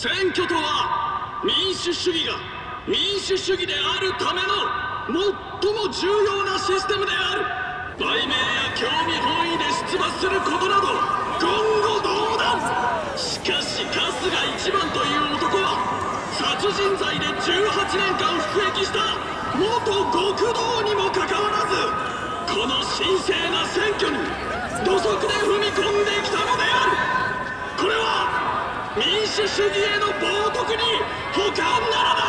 選挙とは民主主義が民主主義であるための最も重要なシステムである。売名や興味本位で出馬することなど言語道断。しかし春日一番という男は殺人罪で18年間服役した元極道にもかかわらず、この神聖な選挙に土足で踏み込んできたのである。これは民主主義への冒涜に他ならない。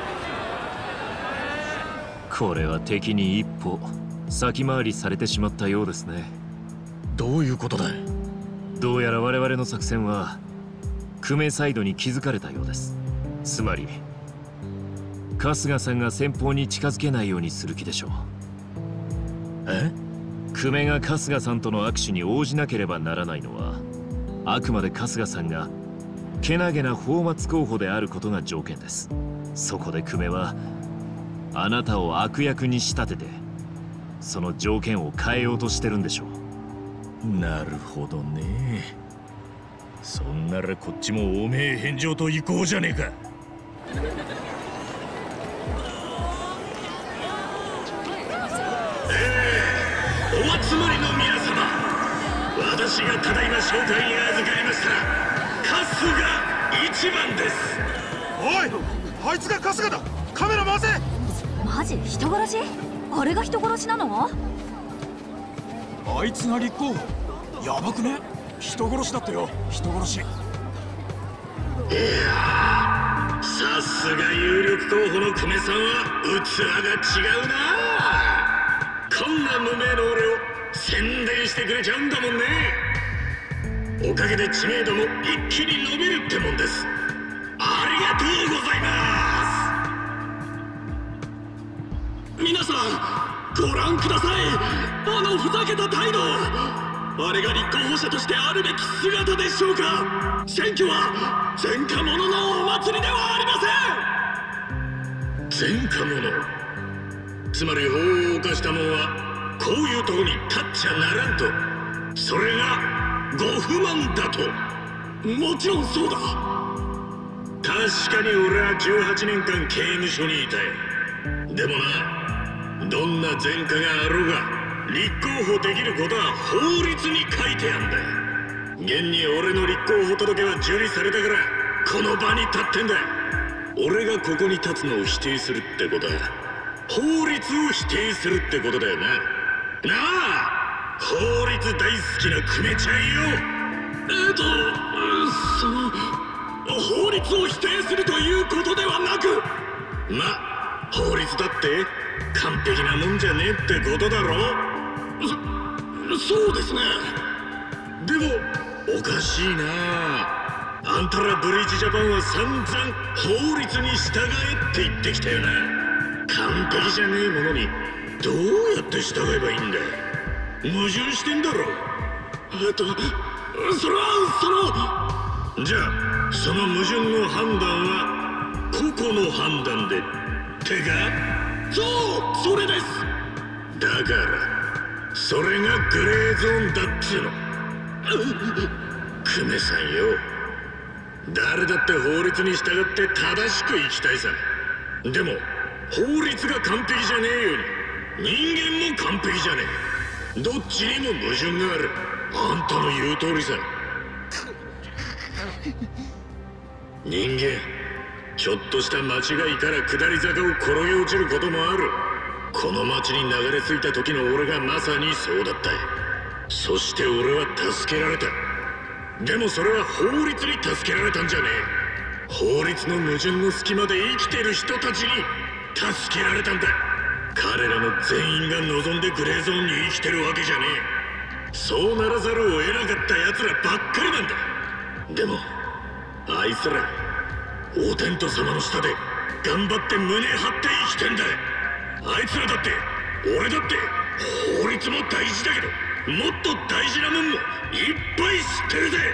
これは敵に一歩先回りされてしまったようですね。 どういうことだ。 どうやら我々の作戦は久米サイドに気づかれたようです。つまり春日さんが先方に近づけないようにする気でしょう。久米が春日さんとの握手に応じなければならないのは、あくまで春日さんがけなげな泡沫候補であることが条件です。そこで久米はあなたを悪役に仕立ててその条件を変えようとしてるんでしょう。 なるほどね。そんならこっちもおめえ返上と行こうじゃねえか。 お集まりの皆様、私がただいま紹介に預かりました春日一番です。 おい、あいつが春日だ。カメラ回せ。 マジ人殺し？あれが人殺しなの？ あいつが立候補。やばくね？人殺しだってよ、人殺し。いやー、さすが有力候補の久米さんは器が違うな。こんな無名の俺を宣伝してくれちゃうんだもんね。おかげで知名度も一気に伸びるってもんです。ありがとうございます。皆さんご覧ください。あのふざけた態度。あれが立候補者としてあるべき姿でしょうか。選挙は前科者のお祭りではありません。前科者、つまり法を犯した者はこういうとこに立っちゃならんと。それがご不満だと。もちろんそうだ。確かに俺は18年間刑務所にいたよ。でもな、どんな前科があろうが立候補できることは法律に書いてあんだ。現に俺の立候補届は受理されたからこの場に立ってんだ。俺がここに立つのを否定するってことは法律を否定するってことだよな。なあ、法律大好きな久米ちゃんよ。法律を否定するということではなく、法律だって完璧なもんじゃねえってことだろ。そうですね。でもおかしいな。あんたらブリーチジャパンは散々法律に従えって言ってきたよな。完璧じゃねえものにどうやって従えばいいんだ。矛盾してんだろ。それはじゃあその矛盾の判断は個々の判断でってか。それです。だからそれがグレーゾーンだっつうの。久米さんよ、誰だって法律に従って正しく生きたいさ。でも法律が完璧じゃねえように人間も完璧じゃねえ。どっちにも矛盾がある。あんたの言う通りさ。人間ちょっとした間違いから下り坂を転げ落ちることもある。この町に流れ着いた時の俺がまさにそうだった。そして俺は助けられた。でもそれは法律に助けられたんじゃねえ。法律の矛盾の隙間で生きてる人たちに助けられたんだ。彼らの全員が望んでグレーゾーンに生きてるわけじゃねえ。そうならざるを得なかった奴らばっかりなんだ。でもあいつらお天道様の下で頑張って胸張って生きてんだ。あいつらだって俺だって法律も大事だけどもっと大事なもんもいっぱい知ってるぜ。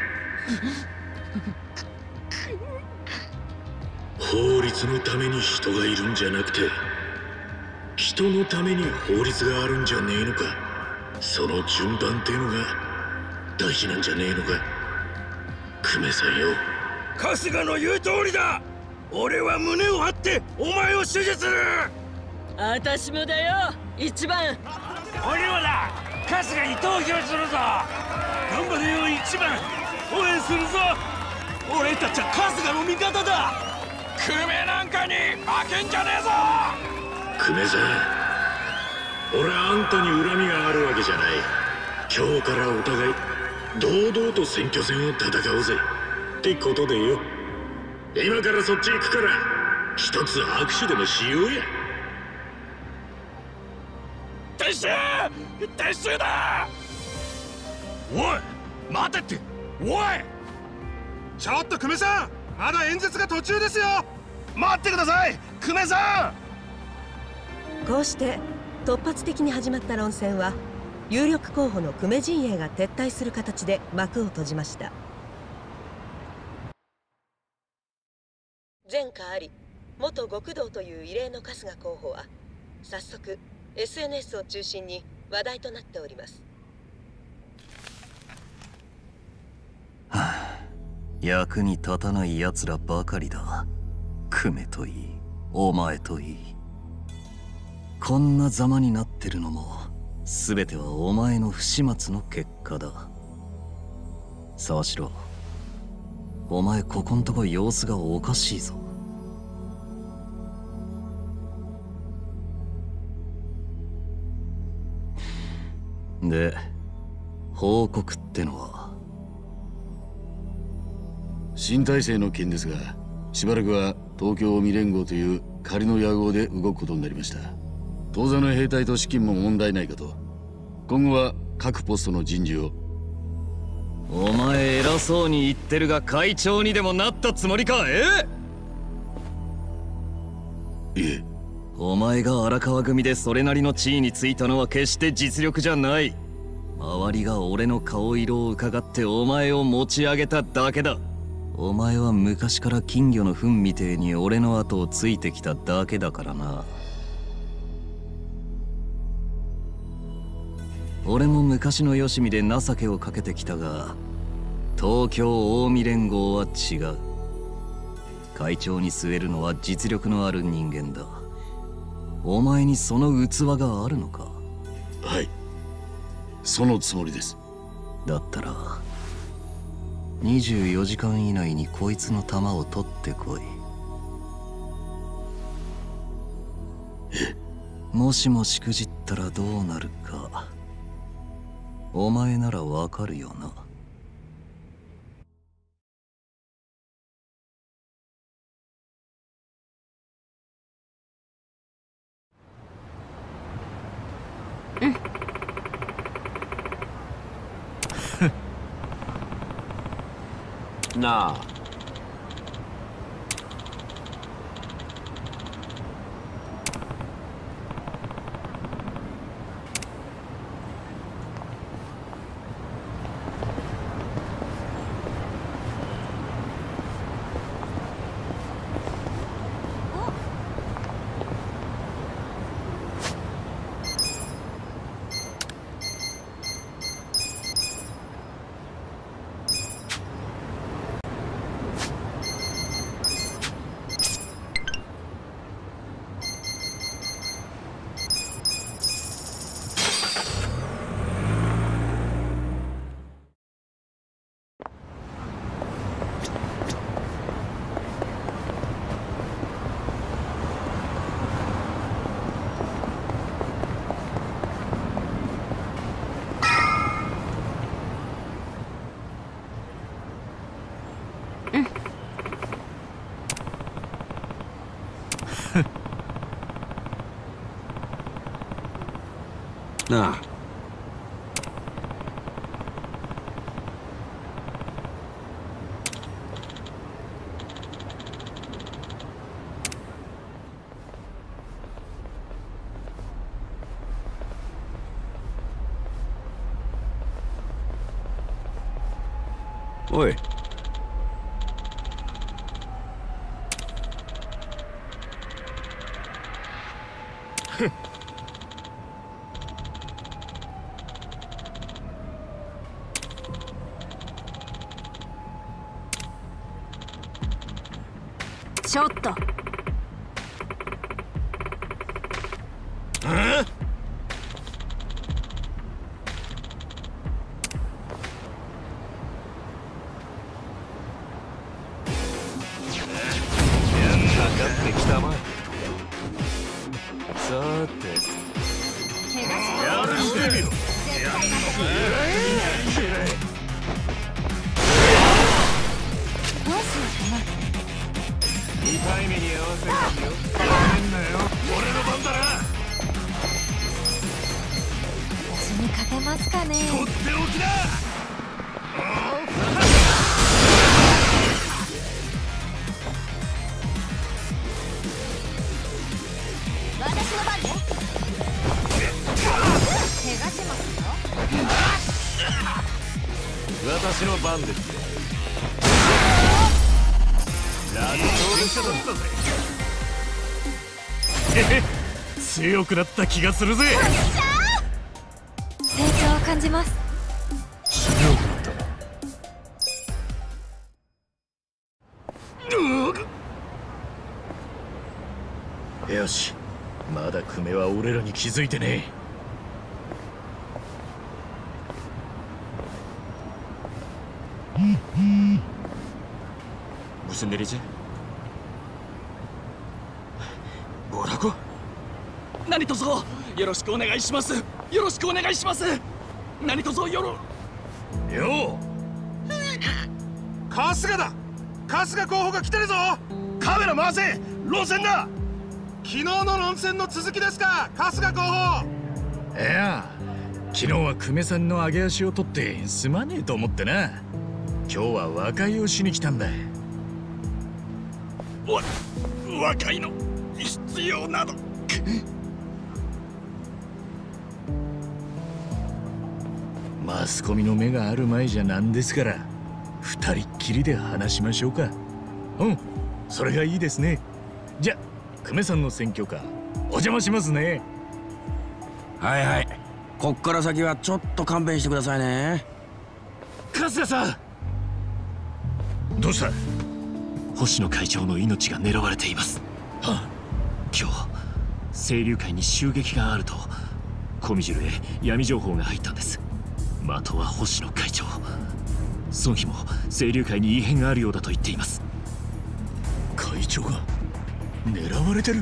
法律のために人がいるんじゃなくて人のために法律があるんじゃねえのか。その順番っていうのが大事なんじゃねえのか。久米さんよ、 春日の言う通りだ。俺は胸を張ってお前を支持する。 私もだよ、一番。 俺はな、春日に投票するぞ。頑張れよ一番、応援するぞ。 俺たちは春日の味方だ。 久米なんかに負けんじゃねえぞ。久米さん、俺はあんたに恨みがあるわけじゃない。今日からお互い堂々と選挙戦を戦おうぜってことでよ。今からそっち行くから一つ握手でもしようや。撤収！撤収だ！ おい待てって。おいちょっと久米さん、まだ演説が途中ですよ。 待ってください久米さん。こうして突発的に始まった論戦は有力候補の久米陣営が撤退する形で幕を閉じました。前科あり元極道という異例の春日候補は早速 SNS を中心に話題となっております。 はあ、役に立たない奴らばかりだ。久米といい、お前といい。こんなざまになってるのも全てはお前の不始末の結果だ。沢城、お前ここんとこ様子がおかしいぞ。で、報告ってのは？ 新体制の件ですが、しばらくは東京近江連合という仮の野合で動くことになりました。当座の兵隊と資金も問題ないかと。今後は各ポストの人事を。 お前偉そうに言ってるが会長にでもなったつもりか？ いえ。 お前が荒川組でそれなりの地位についたのは決して実力じゃない。周りが俺の顔色を伺ってお前を持ち上げただけだ。お前は昔から金魚の糞みてえに俺の後をついてきただけだからな。俺も昔のよしみで情けをかけてきたが、東京近江連合は違う。会長に据えるのは実力のある人間だ。お前にその器があるのか？ はい、そのつもりです。 だったら24時間以内にこいつの弾を取ってこい。もしもしくじったらどうなるかお前ならわかるよな。 なあ、なあ、おい。 ちょっと。 私の番ですよ。 強くなった気がするぜ。 成長を感じます。 強くなったな。よし、まだ久米は俺らに気づいてねえ。 무슨 일이지? 뭐라고? 何卒よろしくお願いします。よろしくお願いします。何卒よろ。 よう。春日だ。春日候補が来てるぞ。カメラ回せ。論戦だ。昨日の論戦の続きですか、春日候補。いや、昨日は久米さんの上げ足を取ってすまねえと思ってな。今日は和解をしに来たんだ。 和解の必要など。 マスコミの目がある前じゃなんですから、二人っきりで話しましょうか。うん、それがいいですね。じゃ、久米さんの選挙カーお邪魔しますね。 はいはい、こっから先はちょっと勘弁してくださいね。 春日さん、 どうした？ 星野会長の命が狙われています。 はあ、 今日清流会に襲撃があるとコミジュルへ闇情報が入ったんです。的は星野会長。孫妃も清流会に異変があるようだと言っています。 会長が狙われてる？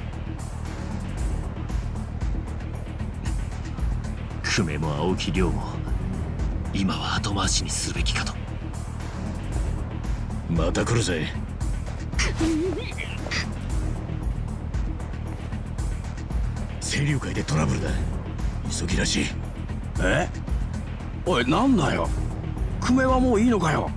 久米も青木亮も今は後回しにするべきかと。 また来るぜ。清流会でトラブルだ。急ぎらしい。 え？おい、なんだよ。久米はもういいのかよ。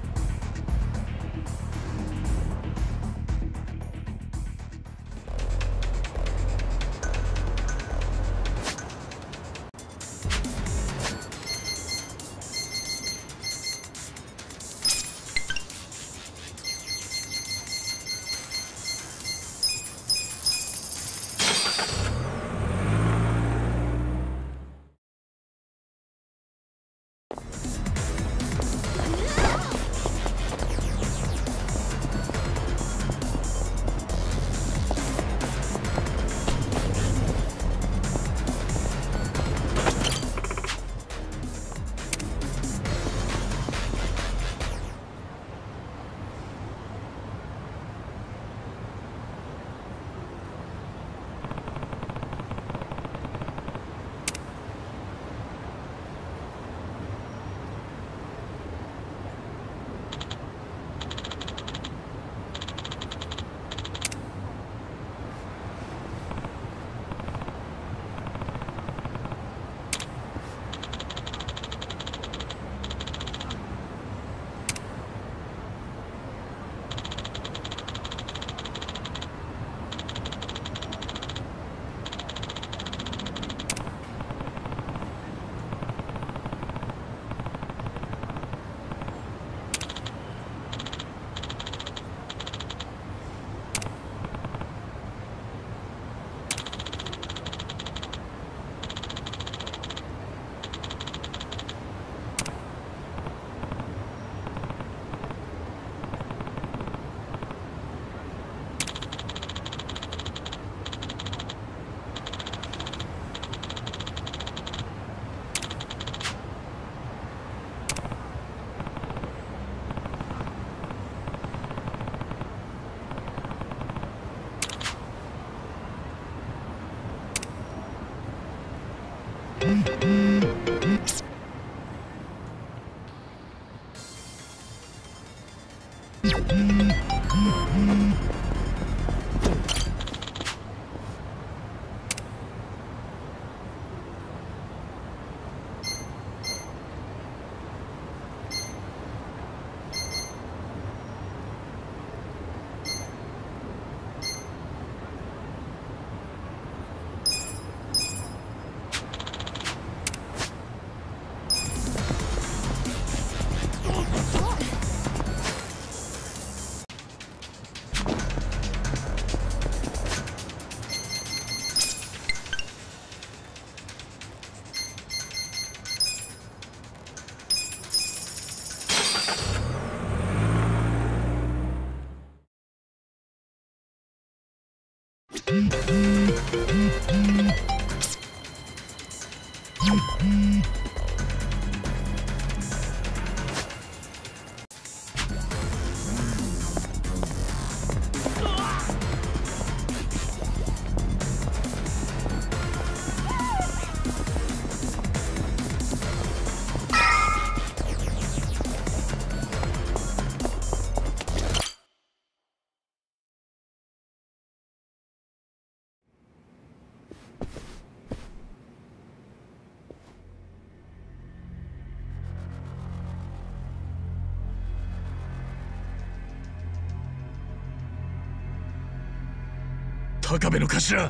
高部の頭。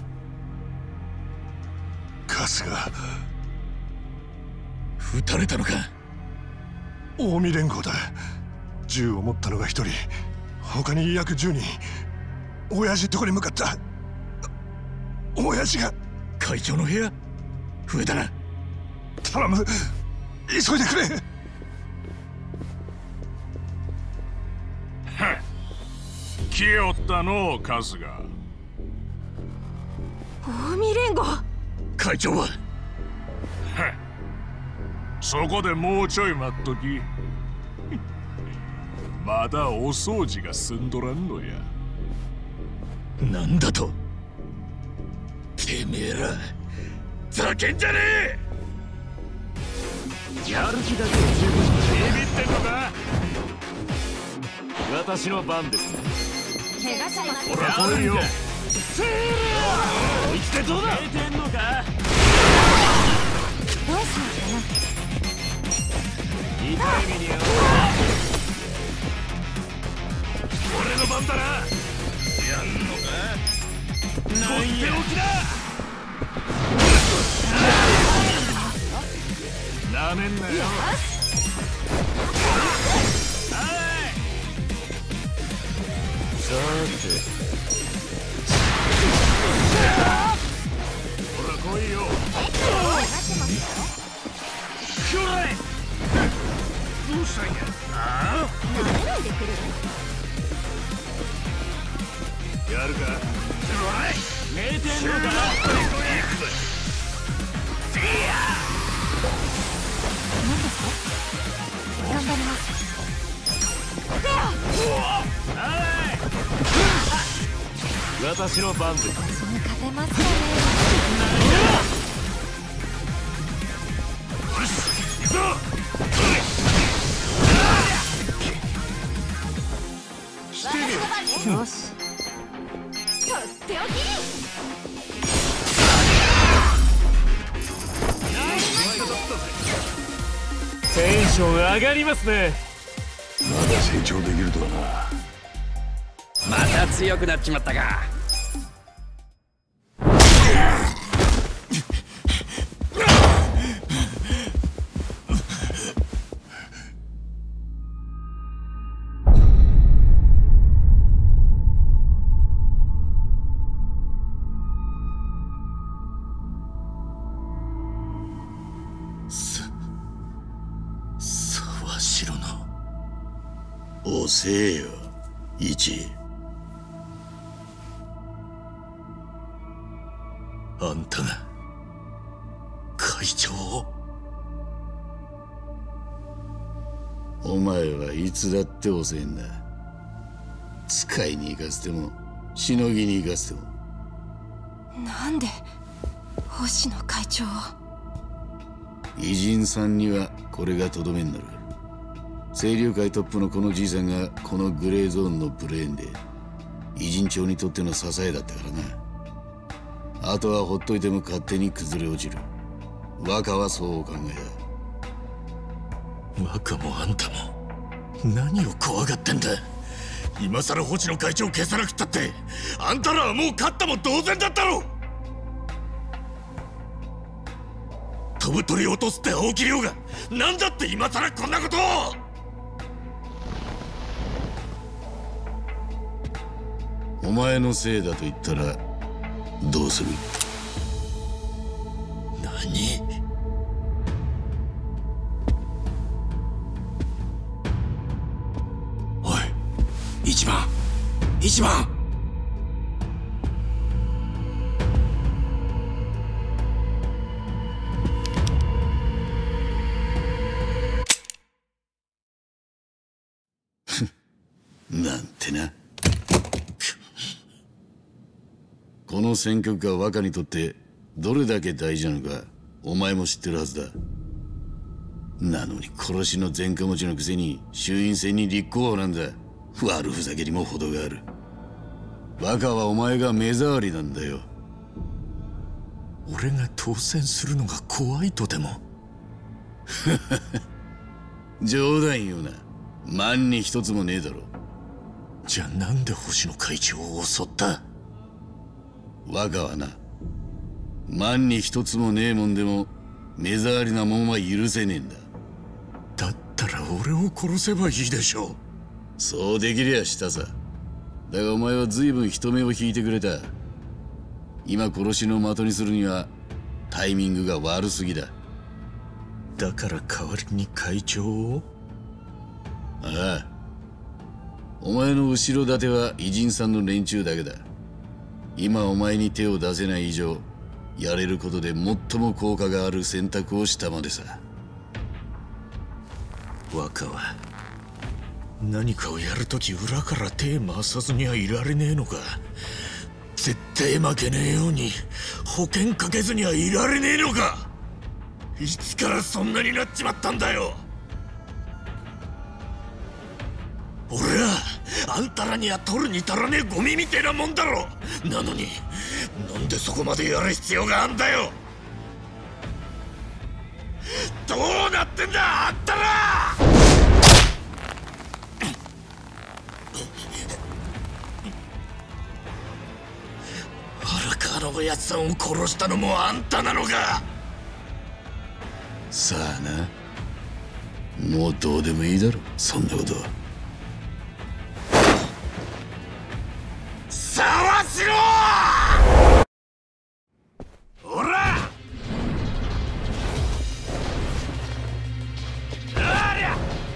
春日撃たれたのか。近江連合だ。銃を持ったのが一人、他に約10人。親父とこに向かった。親父が会長の部屋。上だな。頼む、急いでくれ。 来よったの春日。 近江連合。 会長はそこでもうちょい待っとき。まだお掃除が済んどらんのや。 なんだと。てめえらざけんじゃねえ。 やる気だけで十分。 ビビってんのか。 私の番ですね。 怪我します。 ほら来いよ。 生きてどうだ。出てんのか。 どうしようかな。 痛い目に遭う。 俺の番だな。やんのか。とっておきだ。なめんなよ。 さて。 ほら来いよ。どうしたんや。 舐めないでくれる。 やるか。 名店のか。 頑張ります。 私の番です。 私に勝てますかね。 行くぞ。 よし。とっておき。 テンション上がりますね。 まだ成長できるとはな。 また強くなっちまったか。 沢城の遅えよ一。あんたが会長を。お前はいつだって遅えんだ。使いに行かせてもしのぎに行かせても。 なんで星野会長を。 偉人さんにはこれがとどめになる。清流会トップのこのじいさんがこのグレーゾーンのブレーンで偉人町にとっての支えだったからな。あとはほっといても勝手に崩れ落ちる。若はそうお考えだ。 若もあんたも何を怖がってんだ。今さら星野会長を消さなくったってあんたらはもう勝ったも同然だったろ。飛ぶ鳥を落とすって青木亮が何だって今さらこんなことを。 お前のせいだと言ったらどうする？ 何？おい、一番なんてな。この選挙区が若にとってどれだけ大事なのかお前も知ってるはずだ。なのに殺しの前科持ちのくせに衆院選に立候補なんだ。悪ふざけにも程がある。若はお前が目障りなんだよ。 俺が当選するのが怖いとでも？ 冗談言うな。万に一つもねえだろ。 じゃあなんで星野会長を襲った？ 若はな、万に一つもねえもんでも目障りなもんは許せねえんだ。 だったら俺を殺せばいいでしょう。 そうできりゃしたさ。だがお前は随分人目を引いてくれた。今殺しの的にするにはタイミングが悪すぎだ。 だから代わりに会長を？ ああ、お前の後ろ盾は偉人さんの連中だけだ。今お前に手を出せない以上、やれることで最も効果がある選択をしたまでさ。 若は何かをやるとき裏から手回さずにはいられねえのか。絶対負けねえように保険かけずにはいられねえのか。いつからそんなになっちまったんだよ。俺はあんたらには取るに足らねえゴミみてえなもんだろ。なのになんでそこまでやる必要があんだよ。どうなってんだあんたら。荒川のおやつさんを殺したのもあんたなのか。 さあな、もうどうでもいいだろそんなことは。 沢しろおら。ありゃ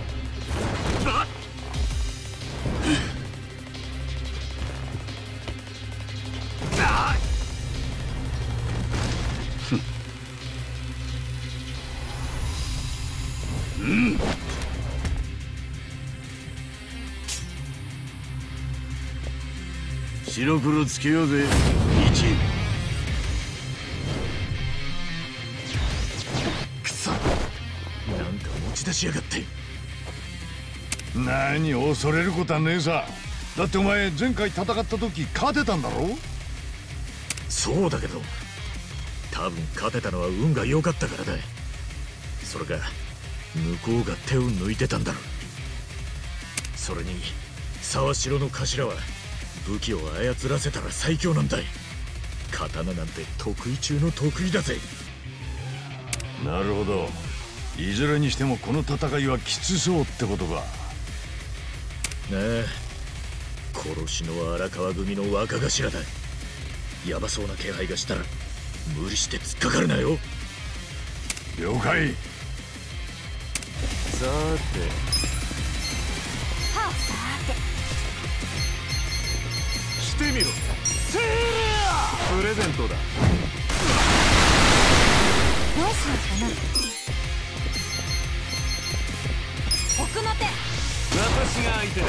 白黒つけようぜ。 くそ、なんか持ち出しやがって。 何恐れることはねえさ。だってお前前回戦った時勝てたんだろ。 そうだけど多分勝てたのは運が良かったからだ。それが向こうが手を抜いてたんだろ。それに沢城の頭は武器を操らせたら最強なんだい。刀なんて得意中の得意だぜ。 なるほど。いずれにしてもこの戦いはきつそうってことか。 なあ、殺しの荒川組の若頭だ。ヤバそうな気配がしたら無理して突っかかるなよ。 了解。 さてしてみろ。せープレゼントだ。 どうしようかな。奥の手。 私が相手です。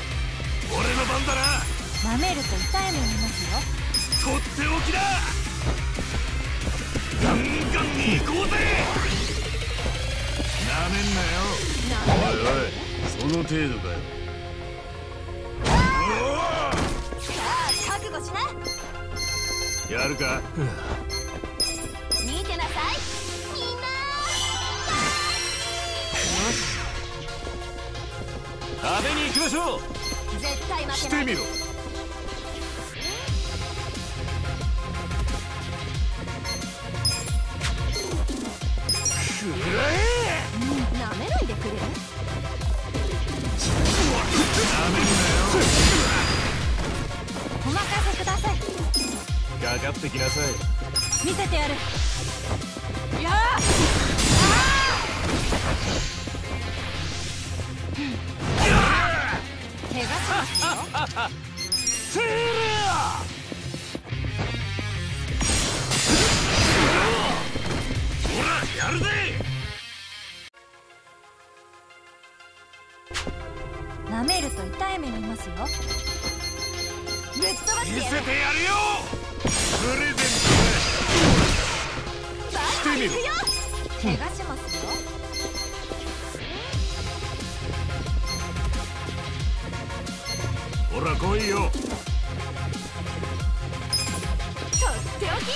俺の番だな。 舐めると痛い目見ますよ。 とっておきだ。 ガンに行こうぜ。なめんなよ。 おいおい、その程度かよ。 覚悟しな。 やるか。 見てなさいみんな。 食べに行きましょう。 絶対負けない。 してみろ。 なめないでくれる。お任せください。 かかってきなさい。 見せてやる。やあ。怪我しますよ。 セーラほらやるぜ。 舐めると痛い目見ますよ。ぶっ飛ばしてやる。 見せてやるよ。プレゼントしてみろ。怪我しますよ。 ほら来いよ。 とっておき。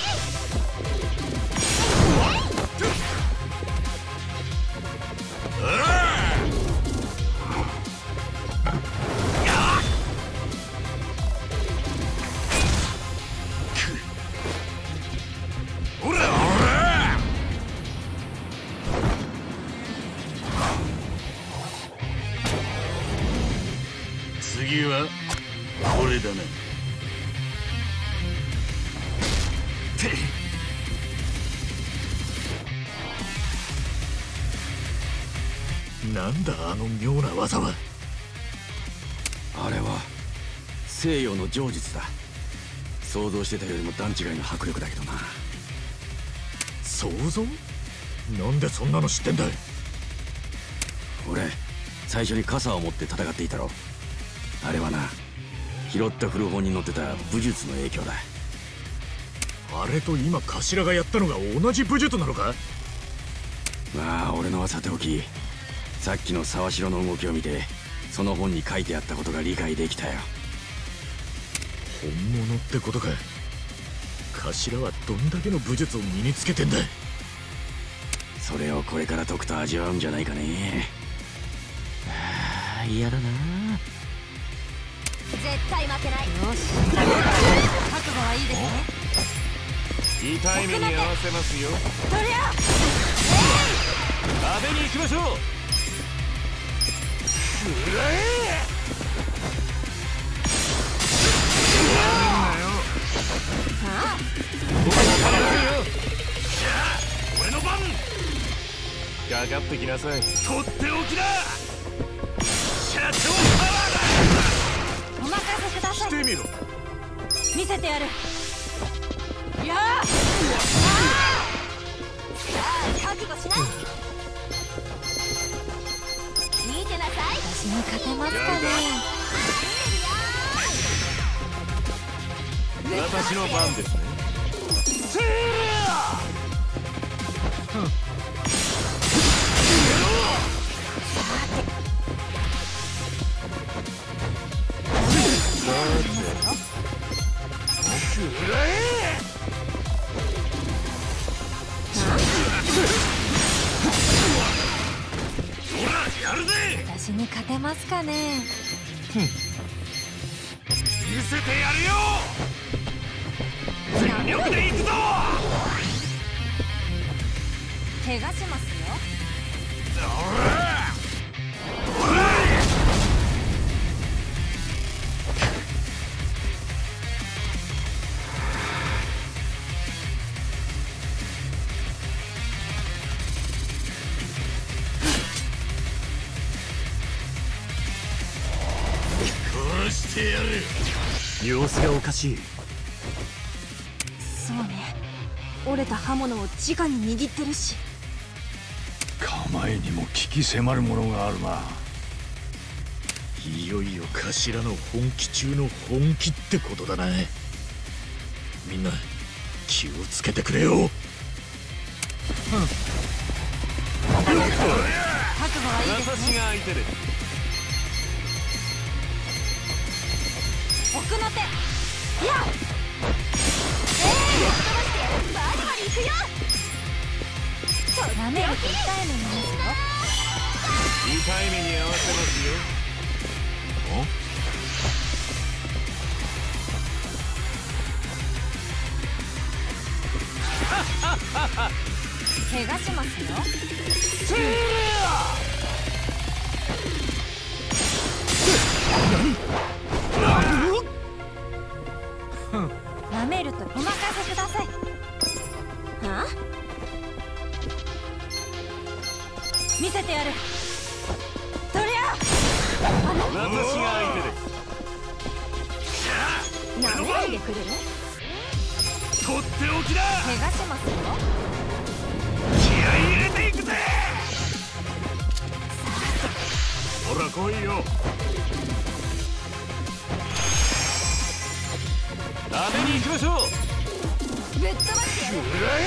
ほらほら。 次はこれだな。 なんだあの妙な技は。 あれは西洋の常術だ。想像してたよりも段違いの迫力だけどな。 想像？なんでそんなの知ってんだい？ 俺最初に傘を持って戦っていたろ。あれはな、拾った古本に載ってた武術の影響だ。 あれと今頭がやったのが同じ武術なのか？ まあ俺のはさておき、さっきの沢城の動きを見てその本に書いてあったことが理解できたよ。 本物ってことか。頭はどんだけの武術を身につけてんだ。 それをこれから解くと味わうんじゃないかね。ああ嫌だな。 絶対負けない。よし、覚悟はいいですね。 痛い目に合わせますよ。 そりゃ食べに行きましょう。 俺の番。 かかってきなさい。 とっておきだ。社長パワーだ。 お任せください。 してみろ。 見せてやる。やあ。覚悟しな。見てなさい。私に勝てますかね。 私の番ですね。 私に勝てますかね。 見せてやるよ。全力で行くぞ。 怪我しますよ。 殺してやる。 様子がおかしい。 そうね、折れた刃物を直に握ってるし。 構えにも危機迫るものがあるな。 いよいよ頭の本気中の本気ってことだな。みんな気をつけてくれよ。 覚悟はいいです私ね。 が相手です。 奥の手。いや。バリバリ行くよ。なめると痛い目に見ますよ。 痛い目に合わせますよ。 怪我しますよ。なめるとお任せください。はあ？見せてやる。とりゃ私が相手です。 なめないでくれる？ とっておきだ。 怪我しますよ。 気合い入れていくぜ。ほら来いよ。 食べに行きましょう。 ぶっ飛ばしてやる。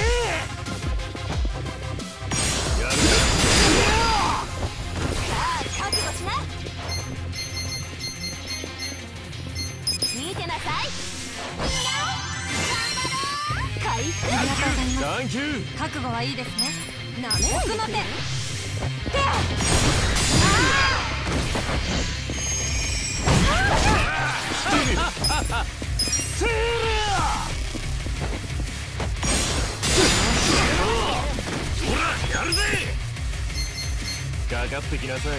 やるさあ覚悟しな。見てなさい。回復。ありがとうございます。 サンキュー。 覚悟はいいですね。なめ奥の手。手。 やるぜ。 かかってきなさい。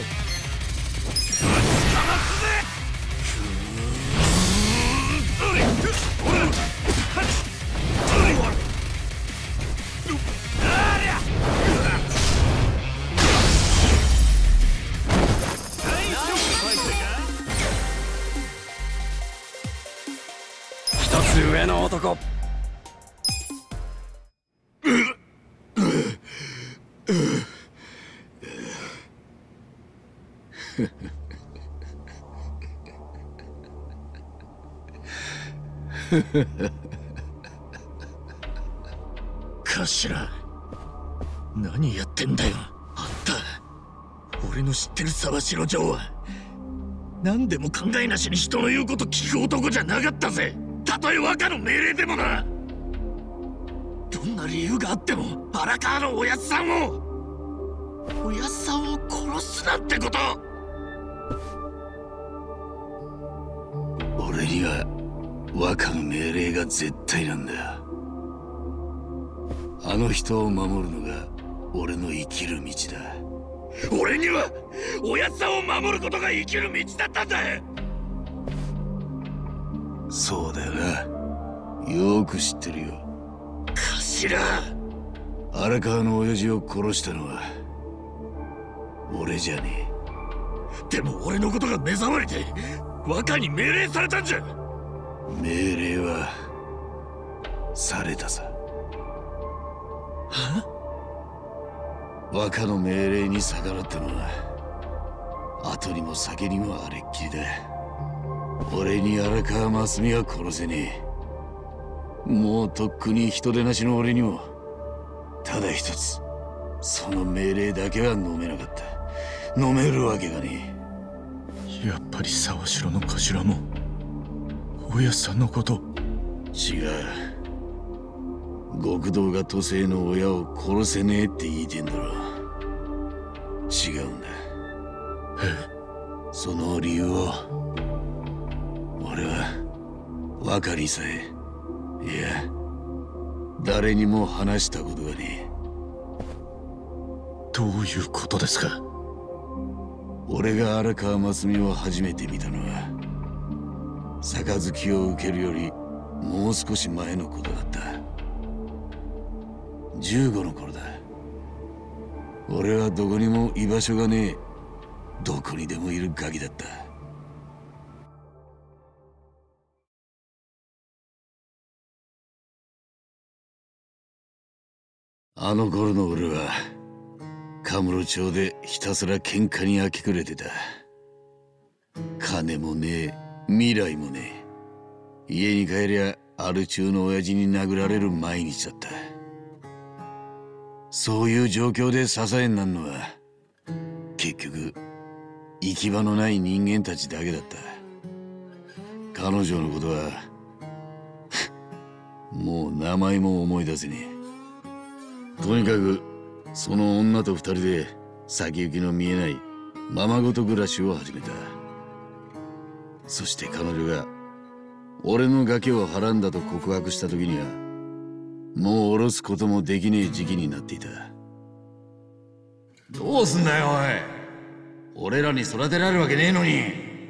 一つ上の男。 頭、何やってんだよあんた。俺の知ってる沢城城は何でも考えなしに人の言うこと聞く男じゃなかったぜ。たとえ若の命令でもな。どんな理由があっても荒川のおやっさんを殺すなんてこと。俺には若の命令が絶対なんだよ。あの人を守るのが俺の生きる道だ。俺にはおやっさんを守ることが生きる道だったんだ。そうだよな。よく知ってるよ。頭、荒川の親父を殺したのは俺じゃねえ。でも俺のことが目障りで若に命令されたんじゃ。命令はされたさ。は？若の命令に逆らったのは後にも先にもあれっきりだ。俺に荒川真澄は殺せねえ。もうとっくに人手なしの俺にもただ一つその命令だけは飲めなかった。飲めるわけがねえ。やっぱり沢城の頭もおやっさんのこと。違う。極道が都政の親を殺せねえって言いてんだろ。違うんだ。その理由を俺は若にさえ、いや誰にも話したことがねえ。どういうことですか？俺が荒川真澄を初めて見たのは杯を受けるよりもう少し前のことだった。15の頃だ。俺はどこにも居場所がねえ、どこにでもいるガキだった。あの頃の俺はカムロ町でひたすら喧嘩に明け暮れてた。金もねえ、未来もねえ。家に帰りゃアル中の親父に殴られる毎日だった。 そういう状況で支えになるのは結局行き場のない人間たちだけだった。彼女のことはもう名前も思い出せねえ。とにかくその女と二人で先行きの見えないままごと暮らしを始めた。そして彼女が俺の崖をはらんだと告白した時にはもう下ろすこともできねえ時期になっていた。どうすんだよおい。俺らに育てられるわけねえのに。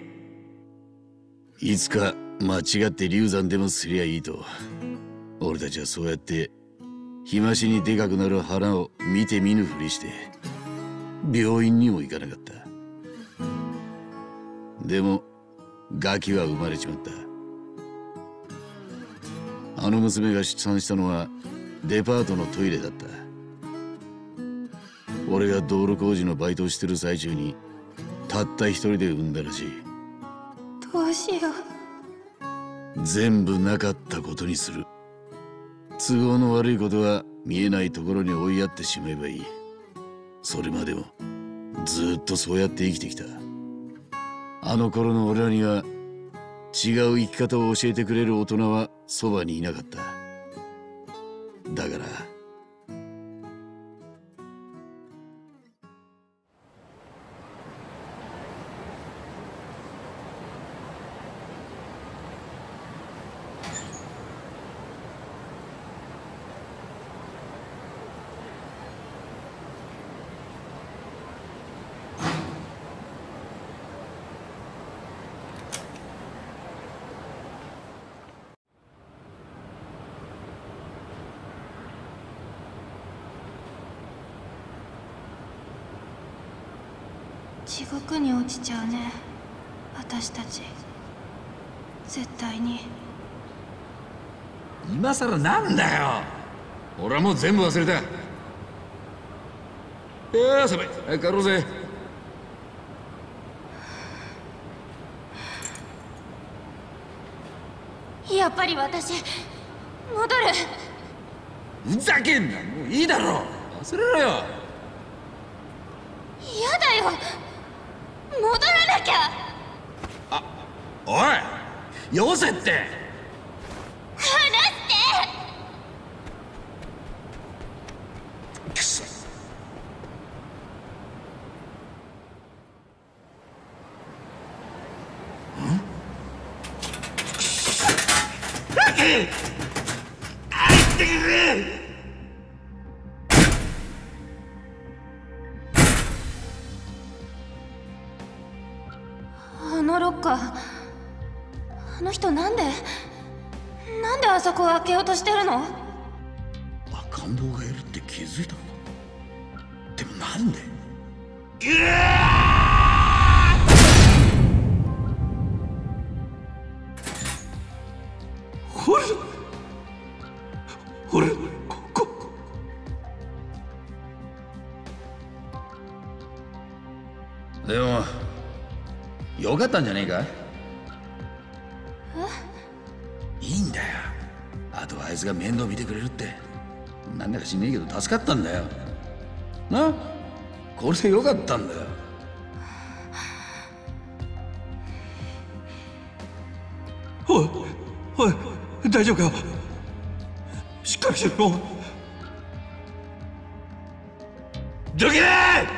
いつか間違って流産でもすりゃいいと俺たちはそうやって日増しにでかくなる腹を見て見ぬふりして病院にも行かなかった。でもガキは生まれちまった。あの娘が出産したのはデパートのトイレだった。俺が道路工事のバイトをしてる最中にたった一人で産んだらしい。 どうしよう。全部なかったことにする。都合の悪いことは見えないところに追いやってしまえばいい。それまでもずっとそうやって生きてきた。あの頃の俺らには違う生き方を教えてくれる大人はそばにいなかった。だから地獄に落ちちゃうね、私たち。絶対に。 今さらなんだよ。俺はもう全部忘れた。寒い。早く帰ろうぜ。 やっぱり私戻る。 ふざけんな。もういいだろ。忘れろよ。 嫌だよ、戻らなきゃ。 おい、よせって。 離してくそ。 あのロッカー、あの人なんであそこを開けようとしてるの？ 赤ん坊がいるって気づいたの？でもなんで？俺ここ。でもよかったんじゃねえか？いいんだよ。あとはあいつが面倒見てくれるって。なんだか知んねえけど助かったんだよな。これでよかったんだよ。 おいおい、大丈夫か？しっかりしろ。どけ！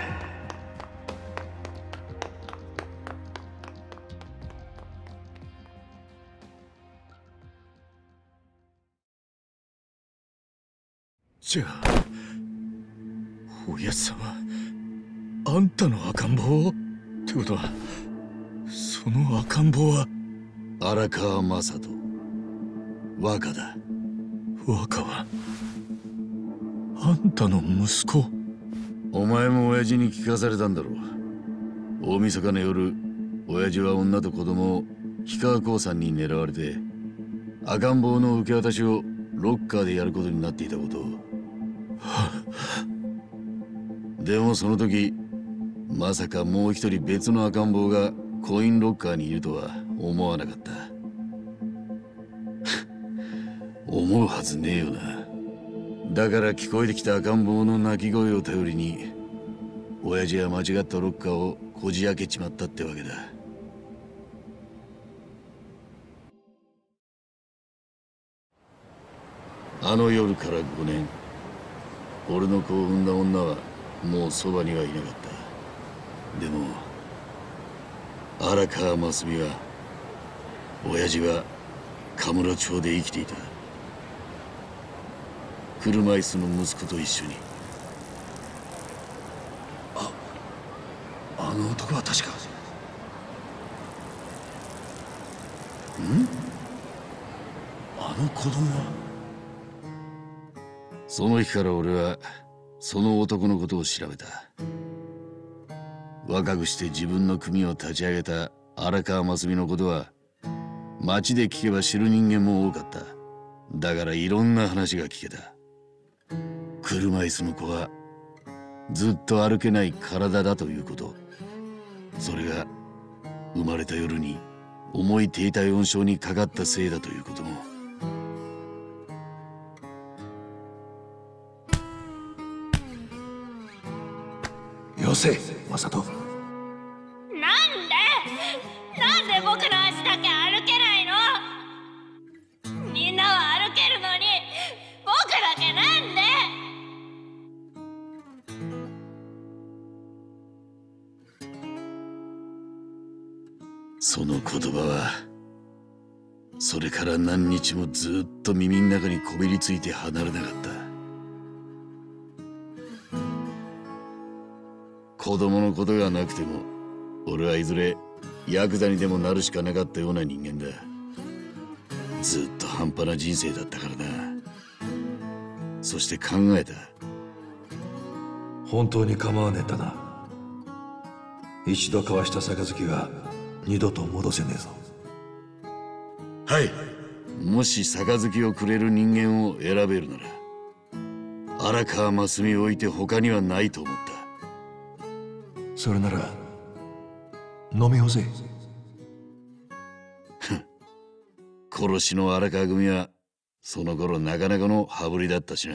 じゃあおやつさんはあんたの赤ん坊ってことは、その赤ん坊は荒川雅人、若だ。 若はあんたの息子？ お前も親父に聞かされたんだろう。大晦日の夜、親父は女と子供を氷川興産に狙われて赤ん坊の受け渡しをロッカーでやることになっていたことを。でもその時まさかもう一人別の赤ん坊がコインロッカーにいるとは思わなかった。思うはずねえよな。 だから聞こえてきた赤ん坊の泣き声を頼りに親父は間違ったロッカーをこじ開けちまったってわけだ。あの夜から5年、俺の子を産んだ女はもうそばにはいなかった。でも荒川真澄は、親父はカムロ町で生きていた。車椅子の息子と一緒に。あの男は確か。あの子供は。その日から俺はその男のことを調べた。若くして自分の組を立ち上げた荒川真澄のことは町で聞けば知る人間も多かった。だからいろんな話が聞けた。車椅子の子はずっと歩けない体だということ、それが生まれた夜に重い低体温症にかかったせいだということも。 よせ、マサト。 なんで僕の足だけ歩けないの？みんなは歩けるのに僕だけなんで？ その言葉はそれから何日もずっと耳の中にこびりついて離れなかった。子供のことがなくても俺はいずれヤクザにでもなるしかなかったような人間だ。ずっと半端な人生だったからな。そして考えた。 本当に構わねえんだな。一度交わした杯は二度と戻せねえぞ。 はい。もし杯をくれる人間を選べるなら荒川真澄を置いて他にはないと思った。 それなら飲み干せ。 殺しの荒川組はその頃なかなかの羽振りだったしな。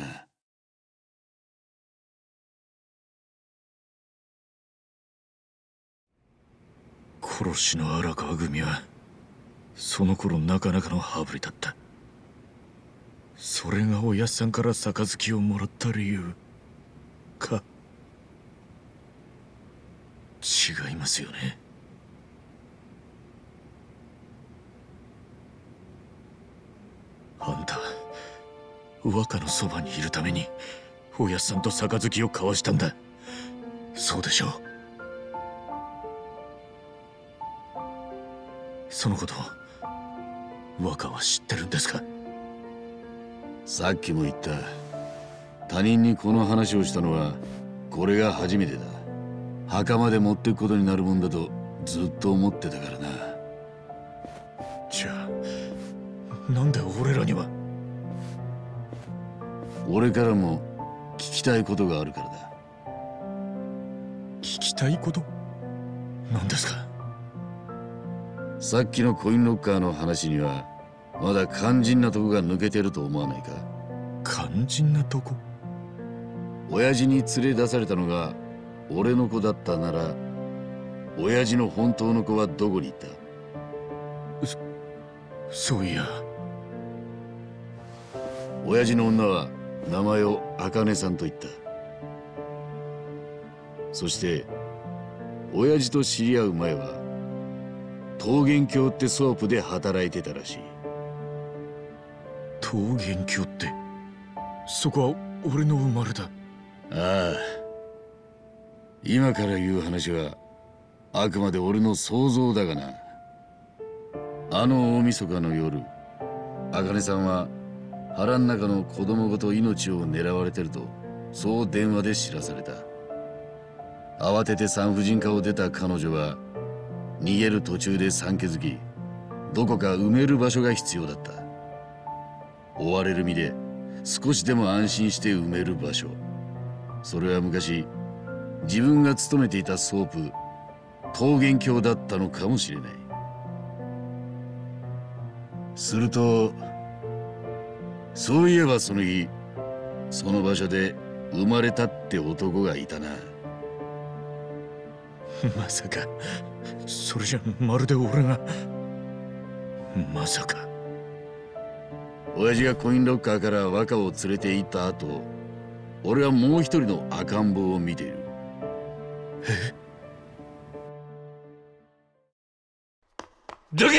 殺しの荒川組はその頃なかなかの羽振りだった。それがおやっさんから杯をもらった理由か。違いますよね。あんた若のそばにいるためにおやっさんと杯を交わしたんだ。そうでしょう。そのことを若は知ってるんですか？ さっきも言った。他人にこの話をしたのはこれが初めてだ。墓まで持っていくことになるもんだとずっと思ってたからな。 じゃあなんで俺らには。 俺からも聞きたいことがあるからだ。 聞きたいこと？何ですか？ さっきのコインロッカーの話にはまだ肝心なとこが抜けてると思わないか？ 肝心なとこ？ 親父に連れ出されたのが俺の子だったなら、親父の本当の子はどこに行った？ そういや、 親父の女は名前を茜さんと言った。そして親父と知り合う前は桃源郷ってソープで働いてたらしい。 桃源郷って、そこは俺の生まれだ。 ああ、今から言う話はあくまで俺の想像だがな。あの大晦日の夜、茜さんは腹ん中の子供ごと命を狙われてるとそう電話で知らされた。慌てて産婦人科を出た彼女は逃げる途中で産気づき、どこか埋める場所が必要だった。追われる身で少しでも安心して埋める場所、それは昔自分が勤めていたソープ桃源郷だったのかもしれない。すると、そういえばその日その場所で生まれたって男がいたな。 まさかそれじゃまるで俺が。まさか親父がコインロッカーから若を連れて行った後、俺はもう一人の赤ん坊を見ている。 え？ どけ！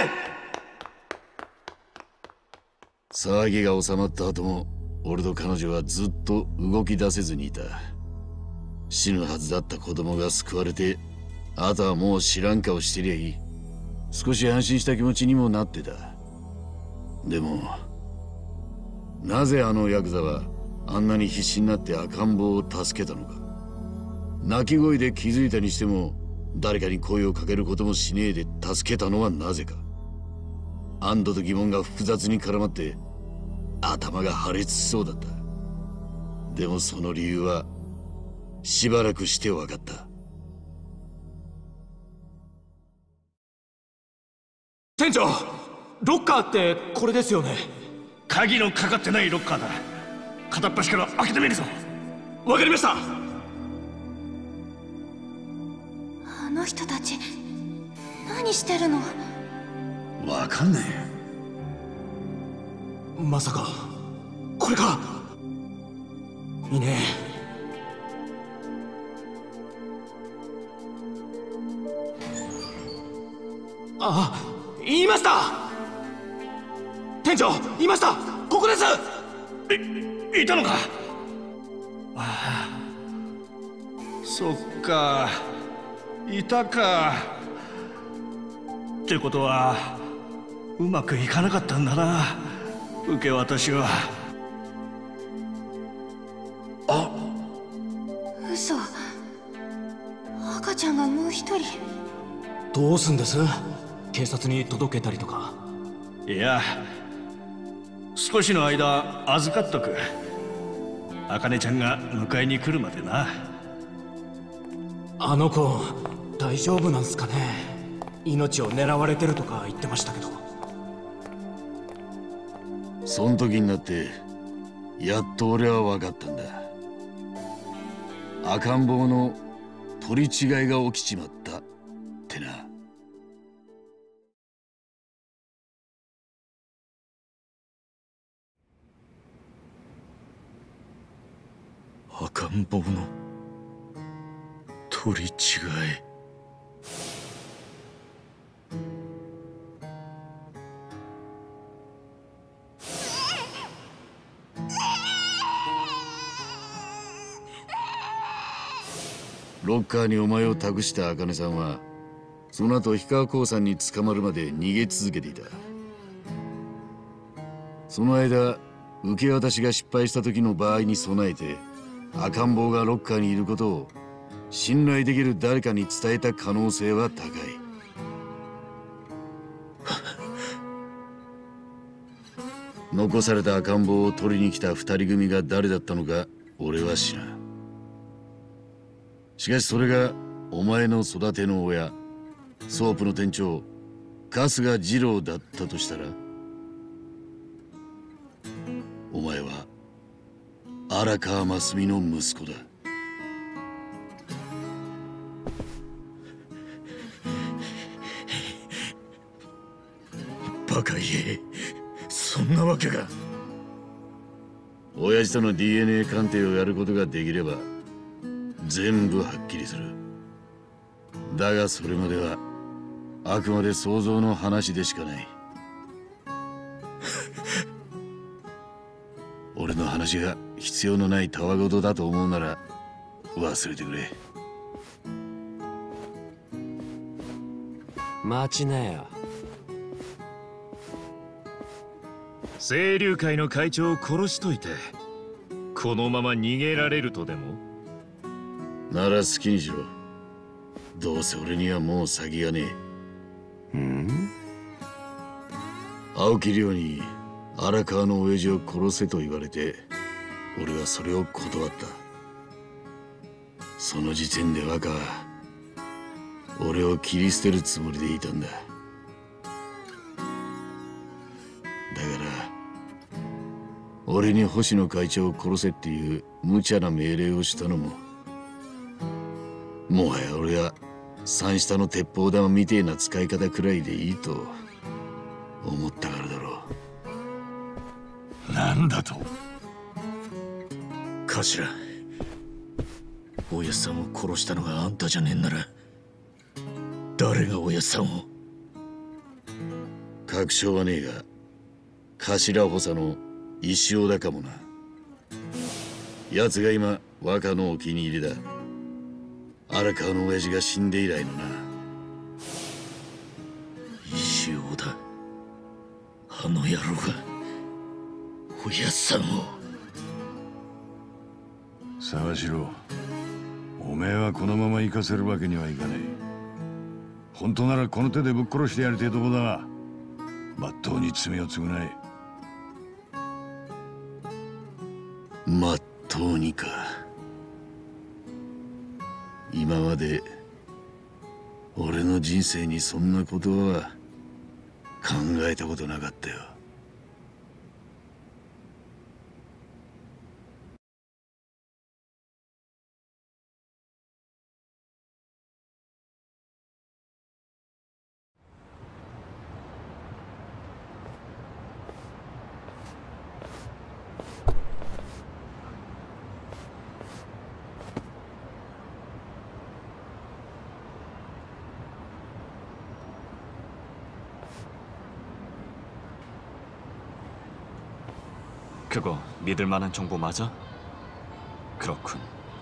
騒ぎが収まった後も俺と彼女はずっと動き出せずにいた。死ぬはずだった子供が救われて、あとはもう知らん顔してりゃいい。少し安心した気持ちにもなってた。でもなぜあのヤクザはあんなに必死になって赤ん坊を助けたのか。泣き声で気づいたにしても誰かに声をかけることもしねえで助けたのはなぜか。安堵と疑問が複雑に絡まって頭が破裂しそうだった。でもその理由はしばらくして分かった。 店長、ロッカーってこれですよね。 鍵のかかってないロッカーだ。片っ端から開けてみるぞ。わかりました。 あの人たち何してるの？ わかんねえ。まさかこれか。いねえ。あ、言いました。店長、いました。ここです。 いたのか。ああ、そっか、いたか。ってことはうまくいかなかったんだな、受け渡しは。 あ、嘘。赤ちゃんがもう一人。 どうすんです？警察に届けたりとか。 いや、少しの間預かっとく。茜ちゃんが迎えに来るまでな。 あの子大丈夫なんすかね。命を狙われてるとか言ってましたけど。 そん時になってやっと俺は分かったんだ。赤ん坊の取り違いが起きちまったってな。 赤ん坊の取り違い。 ロッカーにお前を託した茜さんはその後氷川興産に捕まるまで逃げ続けていた。その間受け渡しが失敗した時の場合に備えて赤ん坊がロッカーにいることを信頼できる誰かに伝えた可能性は高い。残された赤ん坊を取りに来た二人組が誰だったのか俺は知らん。しかしそれがお前の育ての親、ソープの店長春日二郎だったとしたら、お前は荒川真澄の息子だ。 バカ言え。そんなわけが。 親父との DNA 鑑定をやることができれば全部はっきりする。だがそれまではあくまで想像の話でしかない。俺の話が必要のないたわごとだと思うなら忘れてくれ。 待ちなよ。清流会の会長を殺しといてこのまま逃げられるとでも？ なら好きにしろ。どうせ俺にはもう先がねえ。青木亮に荒川の親父を殺せと言われて俺はそれを断った。その時点で若は俺を切り捨てるつもりでいたんだ。だから俺に星野会長を殺せっていう無茶な命令をしたのも、もはや俺は三下の鉄砲玉みてえな使い方くらいでいいと思ったからだろう。 なんだと？ 頭、おやっさんを殺したのがあんたじゃねえんなら、誰がおやっさんを？ 確証はねえが、頭補佐の石尾だかもな。奴が今若のお気に入りだ。荒川の親父が死んで以来のな。 石尾だ。あの野郎がおやっさんを。 沢城、おめえはこのまま行かせるわけにはいかねえ。本当ならこの手でぶっ殺してやりてえとこだが、まっとうに罪を償え。 まっとうにか。今まで俺の人生にそんなことは考えたことなかったよ。 그거 믿을 만한 정보 맞아? 그렇군.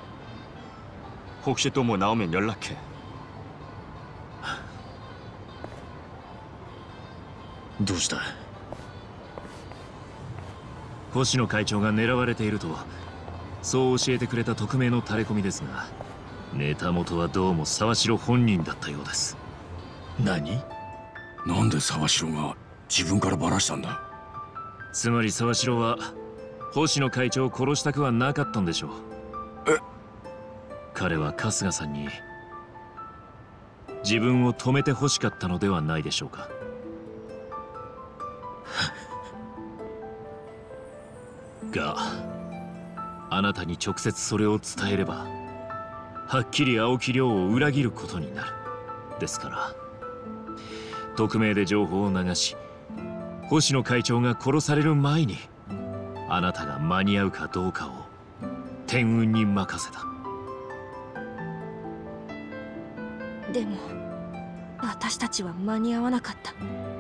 혹시 또 뭐 나오면 연락해. どうした？ 星野会長が狙われていると、そう教えてくれた匿名のタレコミですが、ネタ元はどうも沢城本人だったようです。 何？ なんで沢城が自分からバラしたんだ？ つまり沢城は星野会長を殺したくはなかったんでしょう。彼は春日さんに自分を止めて欲しかったのではないでしょうか。が、あなたに直接それを伝えれば、はっきり青木亮を裏切ることになる。ですから、匿名で情報を流し、星野会長が殺される前に、あなたが間に合うかどうかを天運に任せた。 でも私たちは間に合わなかった。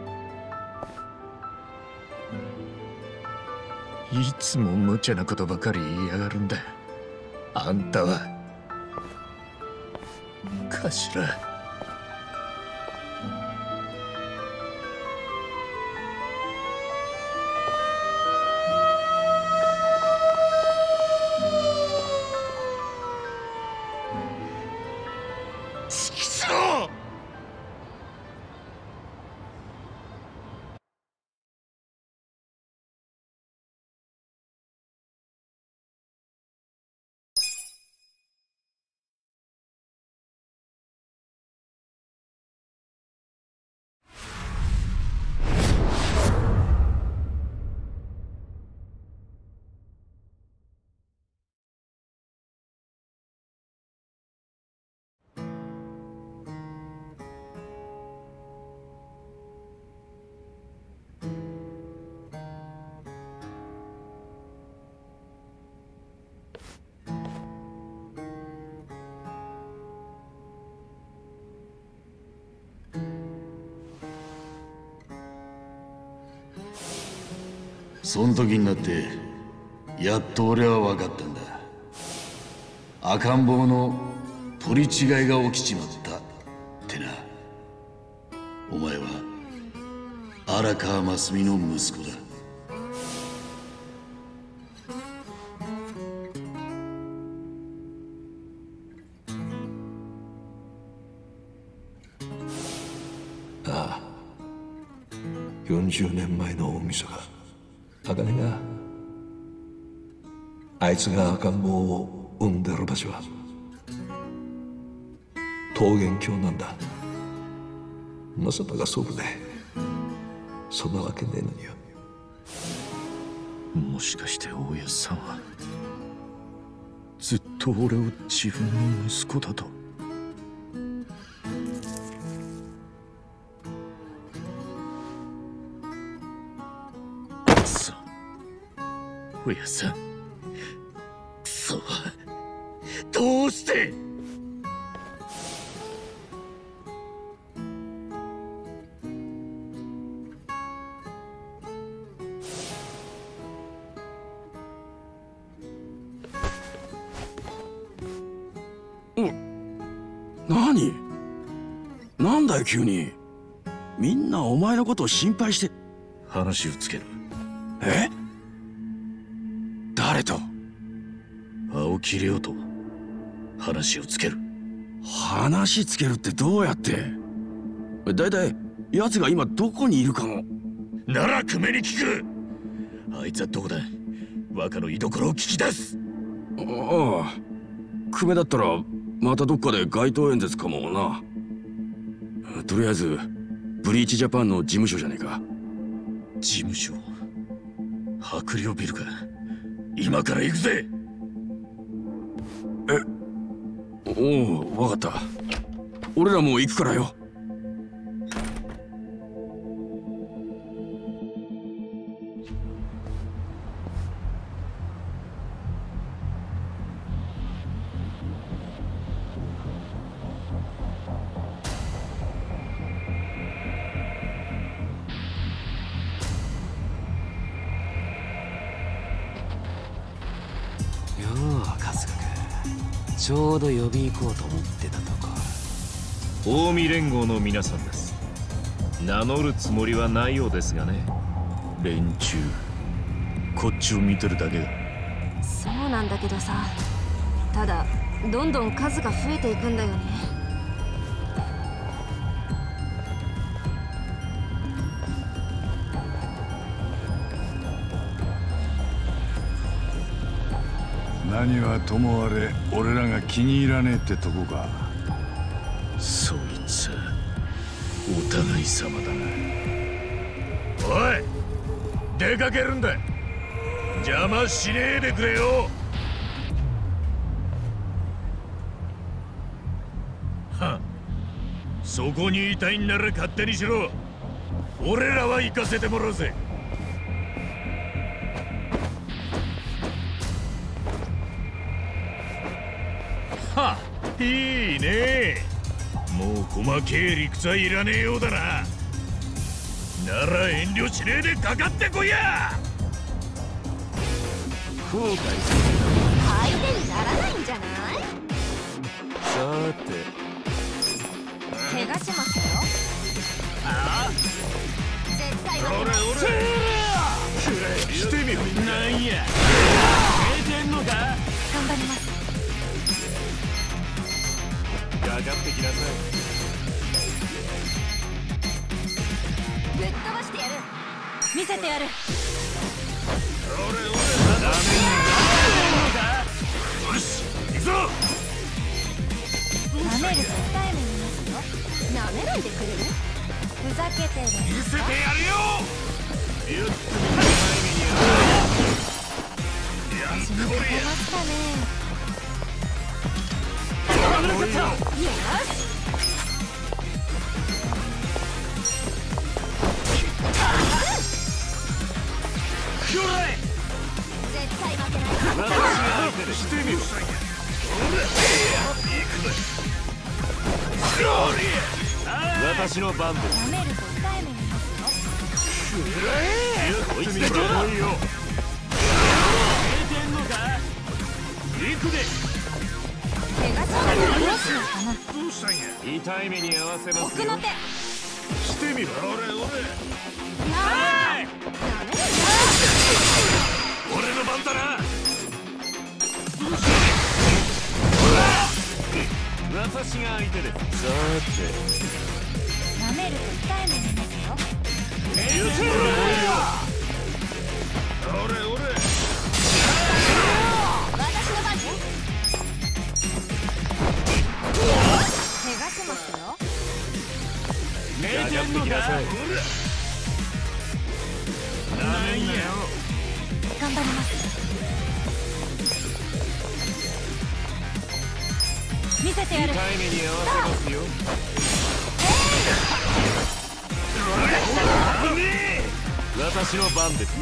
いつも無茶なことばかり言いやがるんだ。あんたは頭。 そん時になってやっと俺は分かったんだ。赤ん坊の取り違いが起きちまったってな。お前は荒川真澄の息子だ。 ああ、40年前の大晦日、茜があいつが赤ん坊を産んでる場所は桃源郷なんだ。正人が祖父でそんなわけねえのによ。 もしかして大安さんはずっと俺を自分の息子だと。くそ、大安さん、くそ、どうして。 なんだよ急に。みんなお前のことを心配して。 話をつける。 え？誰と？ 青木亮と話をつける。 話つけるってどうやって？だいたい奴が今どこにいるかも。 なら久米に聞く。あいつはどこだ。若の居所を聞き出す。 ああ、久米だったらまたどっかで街頭演説かもな。とりあえずブリーチジャパンの事務所じゃねえか。 事務所？白陵ビルか。今から行くぜ。 おお、わかった。俺らも行くからよ。 ちょうど呼び行こうと思ってたとこ。 近江連合の皆さんです。名乗るつもりはないようですがね。連中こっちを見てるだけだ。 そうなんだけどさ、ただどんどん数が増えていくんだよね。 何はともあれ俺らが気に入らねえってとこか。 そいつお互い様だな。おい、出かけるんだ。邪魔しねえでくれよ。はっ、そこにいたいんなら勝手にしろ。俺らは行かせてもらうぜ。はっ、いいね。もう細けえ理屈はいらねえようだな。なら遠慮しねえでかかってこいや。後悔する相手にならないんじゃない？ さて怪我しますよ。 ああ、 絶対負けない。 俺してみろ。なんや出てんのか。 頑張ります。 かかってきなさい。 ぶっ飛ばしてやる。見せてやる。 ダメよし、行くぞ。 舐めると痛い目見ますよ。舐めないでくれる？ふざけてる。 見せてやるよ。ゆっくりやんこりや。 ましたね。よし。絶対負けない。 私が相手でしてみろ。私の番です。 舐めると痛い目見ますよ。 こいつでどうだ。出てんのか。行くで。 怪我したらどうしようかな。 どうしたんや。痛い目に合わせますよ。 奥の手。 してみろ。 やー。 俺の番だな。私が相手です。さて舐めると痛い目見ますよ。私の番ね。怪我しますよ。 名店のか。なんやよ。 頑張てやる。 痛い目に合わせますよ。私の番です。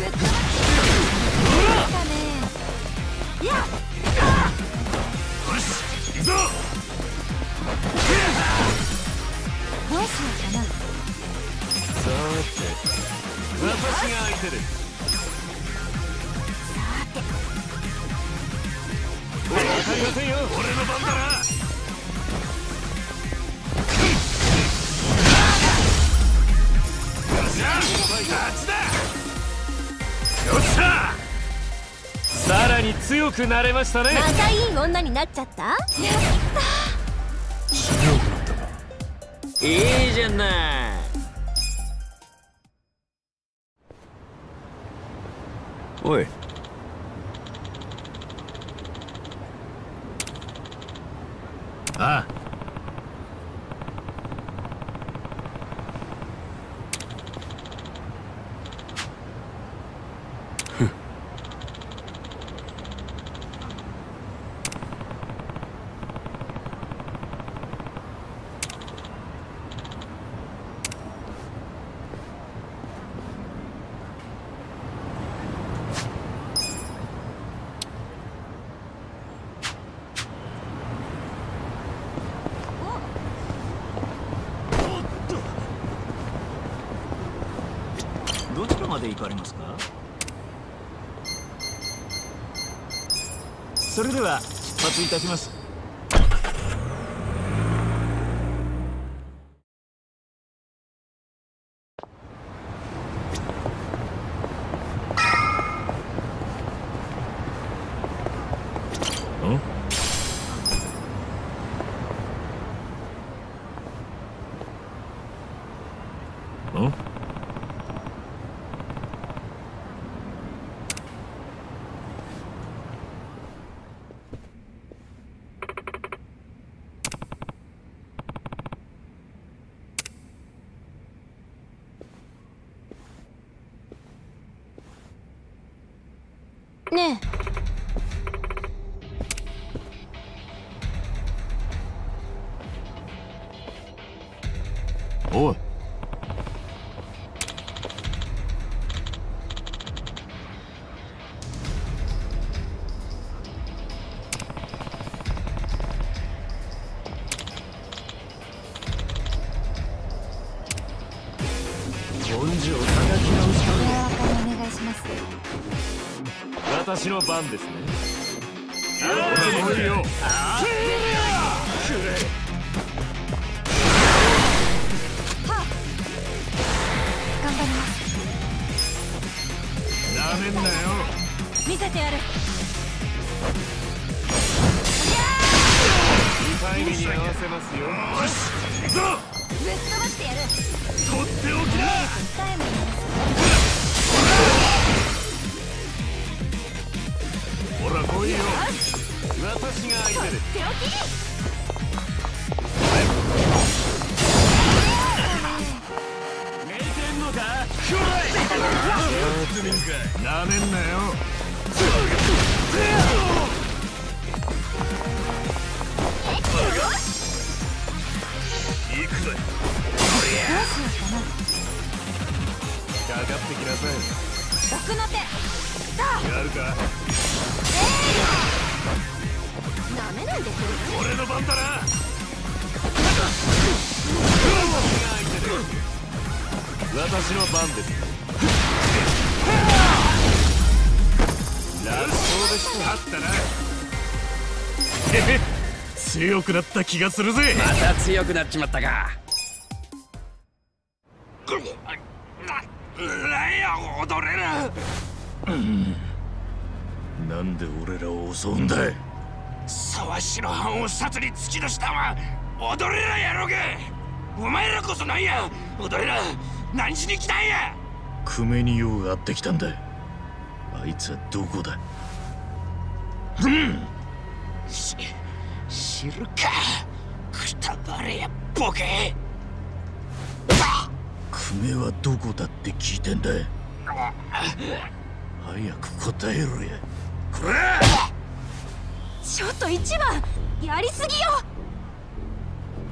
いや、 よし、行くぞ。 どうしようかな。 さて、私が相手です。わかりませんよ。俺の番だな。よっしゃ。さらに強くなれましたね。 またいい女になっちゃった。やった。 強くなったか。 いいじゃない。 おい。 ああ。 どちらまで行かれますか？それでは出発いたします。 ねえ。 おい。 私の番ですね。 頑張ります。 なめんなよ。 見せてやる。 痛い目に合わせますよ。よし、行くぞ。 ぶっ飛ばしてやる。 とっておきだ。ほら来いよ。私が相手です。寝てんのか。なめんなよ。行くぜ。かかってきなさい。 奥の手。 やるか。 なめないでくれる。 俺の番だな。私の番です。ラストでした。勝ったな。強くなった気がするぜ。 また強くなっちまったか。 なんや踊れる。 なんで俺らを襲うんだい。 沢城藩を殺に突き出したわ。踊れらやろうが。お前らこそなんや。踊れら何しに来たんや。 久米に用があってきたんだ。あいつはどこだ。 知るか。くたばれやボケ。 久米はどこだって聞いてんだ。早く答えろや。 これちょっと一番やりすぎよ。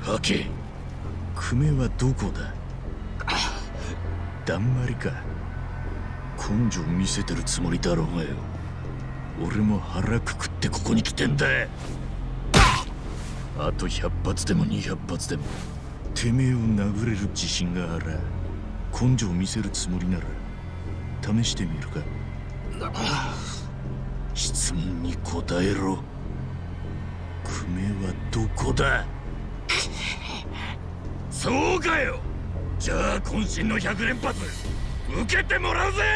ハケ、久米はどこだ？だんまりか。根性見せてるつもりだろうがよ。俺も腹くくってここに来てんだ。あと100発でも200発でもてめえを殴れる自信があら、根性見せるつもりなら試してみるか。質問に答えろ。久米はどこだ？そうかよ。じゃあ渾身の100連発受けてもらうぜ。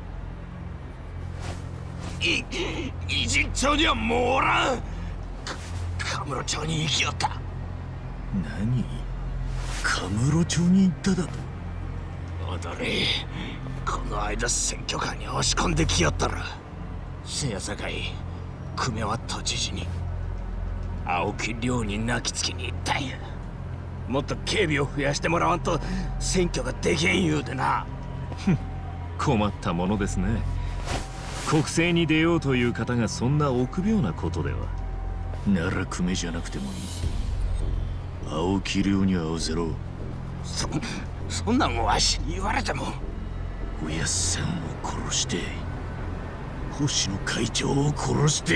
偉人町にはもうおらん。カムロ町に行きよった。 何？カムロ町に行っただと？ 踊り、この間選挙カーに押し込んできよったら、せやさかい久米は都知事に青木亮に泣きつきに行ったんや。もっと警備を増やしてもらわんと選挙ができへん言うてな。 困ったものですね。国政に出ようという方がそんな臆病なことでは。 なら久米じゃなくてもいい。青木亮には会わせろ。 そんなんわしに言われても。 おやっさんを殺して星野会長を殺して。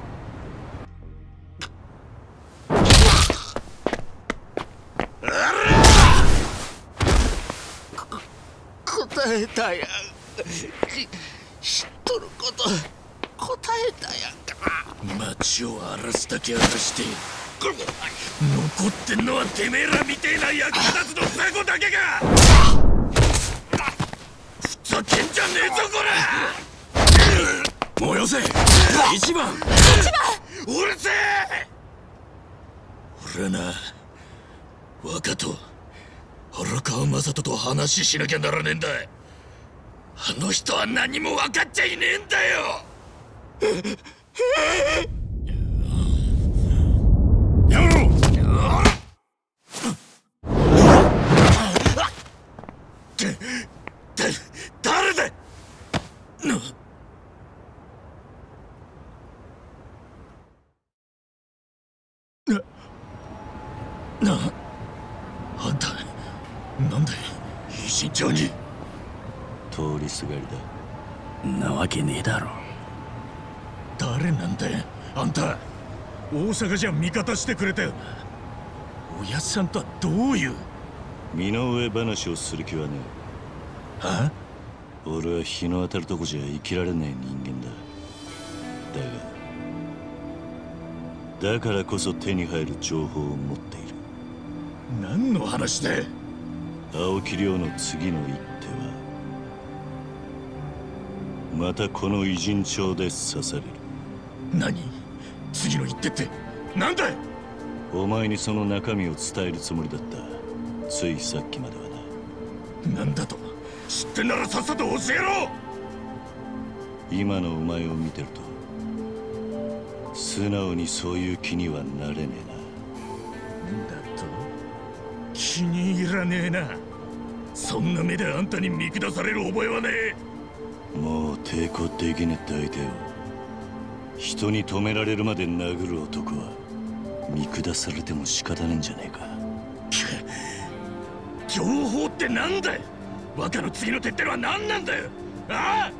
答えたやん。知っとること答えたやんか。 町を荒らすだけ荒らして残ってんのはてめえらみてえな役立つの雑魚だけか。ふざけんじゃねえぞこら。 燃やせ一番。 うるせえ。俺はな、若と荒川雅人と話しなきゃならねえんだ。あの人は何も分かっちゃいねえんだよ。やめろ。誰だ。あんたなんで偉人町に？ 通りすがりだ。 なわけねえだろ。誰なんだよあんた。大阪じゃ味方してくれたよな。おやっさんとはどういう身の上話をする気はねえ。は？ 俺は日の当たるとこじゃ生きられない人間だ。だからこそ手に入る情報を持っている。 何の話だよ。 青木亮の次の一手はまたこの偉人町で刺される。 何？次の一手って何だい？ お前にその中身を伝えるつもりだった。ついさっきまではな。何だと？知ってんならさっさと教えろ。 今のお前を見てると素直にそういう気にはなれねえな。だと？気に入らねえな。そんな目であんたに見下される覚えはねえ。もう抵抗できねえって相手を人に止められるまで殴る男は見下されても仕方ねえんじゃねえか。 情報ってなんだよ。若の次の手ってのは何なんだよ。ああ。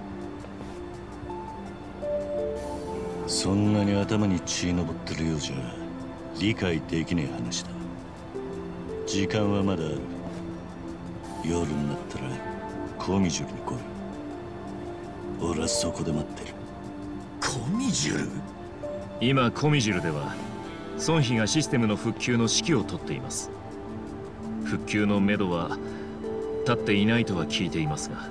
そんなに頭に血のぼってるようじゃ理解できねえ話だ。時間はまだある。夜になったらコミジュルに来い。俺はそこで待ってる。 コミジュル？ 今コミジュルでは孫妃がシステムの復旧の指揮を執っています。復旧のめどは立っていないとは聞いていますが。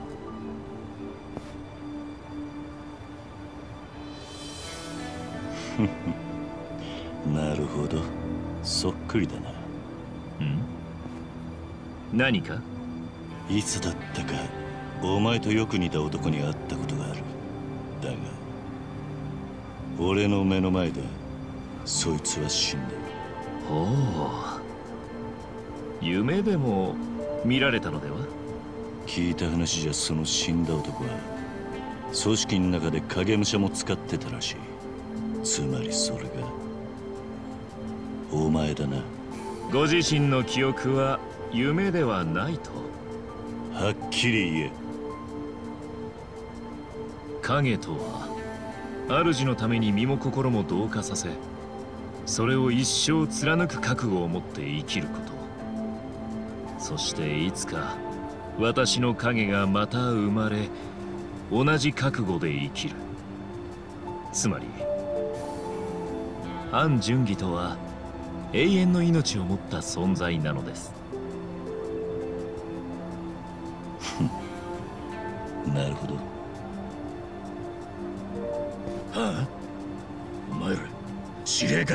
なるほど、そっくりだな。 何か？ いつだったかお前とよく似た男に会ったことがある。だが俺の目の前でそいつは死んだ。 おお、夢でも見られたのでは？ 聞いた話じゃその死んだ男は組織の中で影武者も使ってたらしい。つまりそれがお前だな。 ご自身の記憶は夢ではないと。 はっきり言え。 影とは主のために身も心も同化させ、それを一生貫く覚悟を持って生きること。そしていつか私の影がまた生まれ、同じ覚悟で生きる。つまり安順義とは永遠の命を持った存在なのです。 なるほど。 はあ、お前ら知り合いか。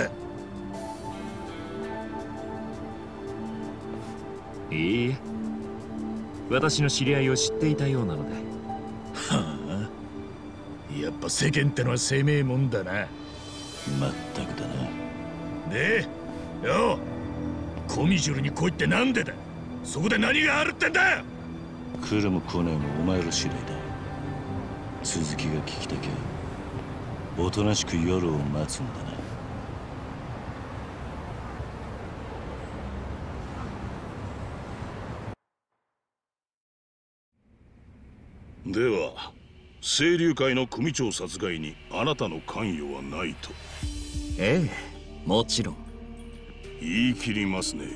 いいえ、私の知り合いを知っていたようなので。 はあ、やっぱ世間ってのは生命もんだな。 まったくだな。 でよ、コミジュルに来いってなんでだ。そこで何があるってんだよ。 来るも来ないもお前ら次第だ。続きが聞きたきゃおとなしく夜を待つんだな。では清流会の組長殺害にあなたの関与はないと。 ええ、もちろん。 言い切りますね。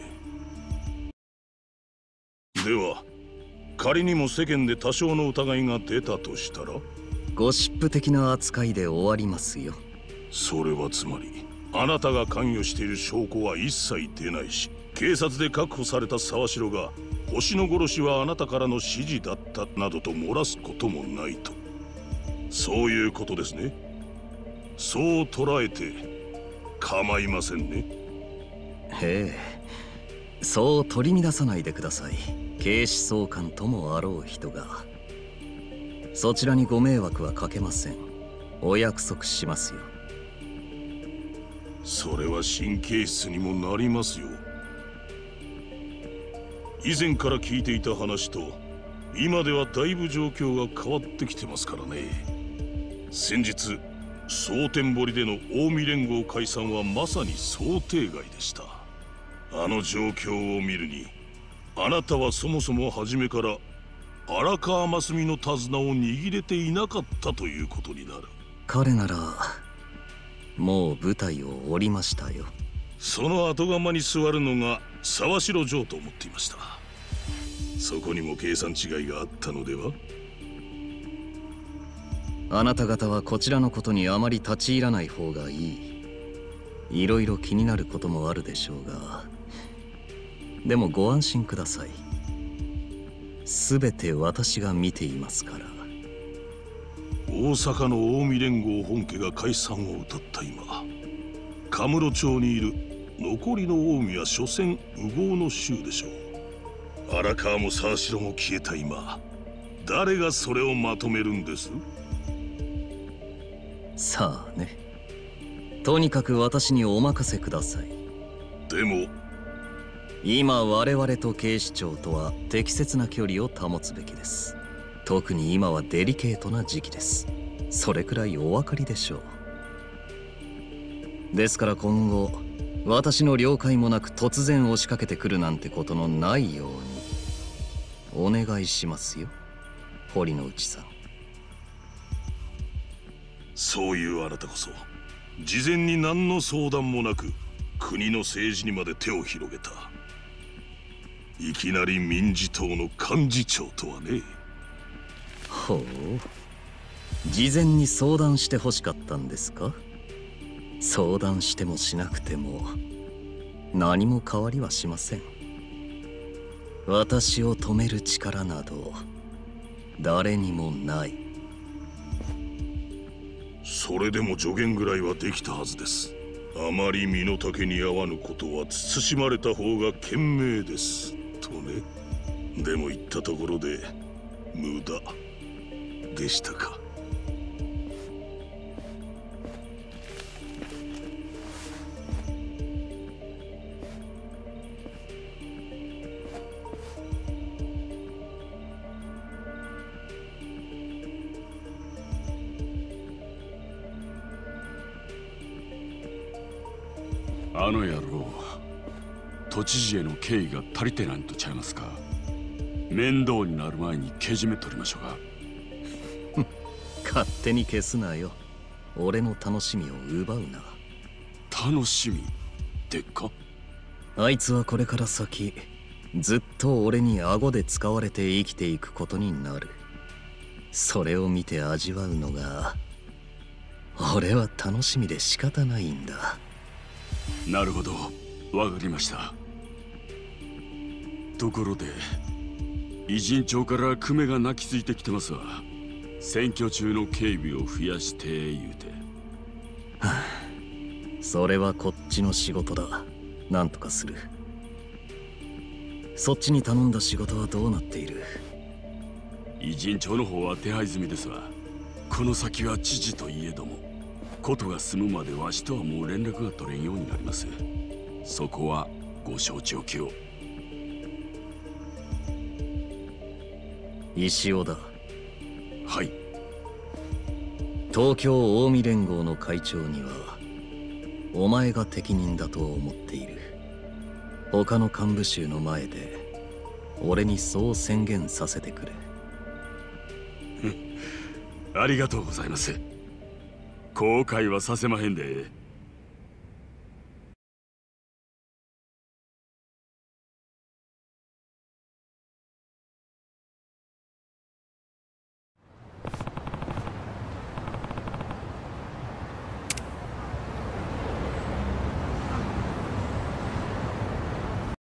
では仮にも世間で多少の疑いが出たとしたら、 ゴシップ的な扱いで終わりますよ。 それはつまりあなたが関与している証拠は一切出ないし、警察で確保された沢城が星の殺しはあなたからの指示だったなどと漏らすこともないと。そういうことですね。そう捉えて構いませんね。 へえ、そう取り乱さないでください。警視総監ともあろう人が。そちらにご迷惑はかけません。お約束しますよ。 それは神経質にもなりますよ。以前から聞いていた話と今ではだいぶ状況が変わってきてますからね。先日蒼天堀での近江連合解散はまさに想定外でした。あの状況を見るにあなたはそもそも初めから荒川真澄の手綱を握れていなかったということになる。 彼ならもう舞台を降りましたよ。 その後釜に座るのが沢城城と思っていました。そこにも計算違いがあったのでは。 あなた方はこちらのことにあまり立ち入らない方がいい。いろいろ気になることもあるでしょうが、でもご安心ください。すべて私が見ていますから。 大阪の近江連合本家が解散を謳った今、カムロ町にいる残りの近江は所詮烏合の衆でしょう。荒川も沢城も消えた今、誰がそれをまとめるんです？ さあね。とにかく私にお任せください。 でも今我々と警視庁とは適切な距離を保つべきです。特に今はデリケートな時期です。それくらいお分かりでしょう。ですから今後私の了解もなく突然押しかけてくるなんてことのないようにお願いしますよ、堀之内さん。 そういうあなたこそ事前に何の相談もなく国の政治にまで手を広げた。いきなり民自党の幹事長とはね。 ほう、事前に相談してほしかったんですか？相談してもしなくても何も変わりはしません。私を止める力など誰にもない。 それでも助言ぐらいはできたはずです。あまり身の丈に合わぬことは慎まれた方が賢明ですとね。でも言ったところで無駄でしたか。 あの野郎、 都知事への敬意が足りてないとちゃいますか。面倒になる前にけじめ取りましょうか。 勝手に消すなよ。俺の楽しみを奪うな。 楽しみってか？ あいつはこれから先ずっと俺に顎で使われて生きていくことになる。それを見て味わうのが俺は楽しみで仕方ないんだ。 なるほど、わかりました。ところで偉人町からクメが泣きついてきてますわ。選挙中の警備を増やして言うて。 それはこっちの仕事だ。なんとかする。そっちに頼んだ仕事はどうなっている？ 偉人町の方は手配済みですわ。この先は知事といえども、ことが済むまでわしとはもう連絡が取れんようになります。そこはご承知おきを。 石尾だ。 はい。 東京近江連合の会長にはお前が適任だと思っている。他の幹部衆の前で俺にそう宣言させてくれ。 ありがとうございます。後悔はさせまへんで。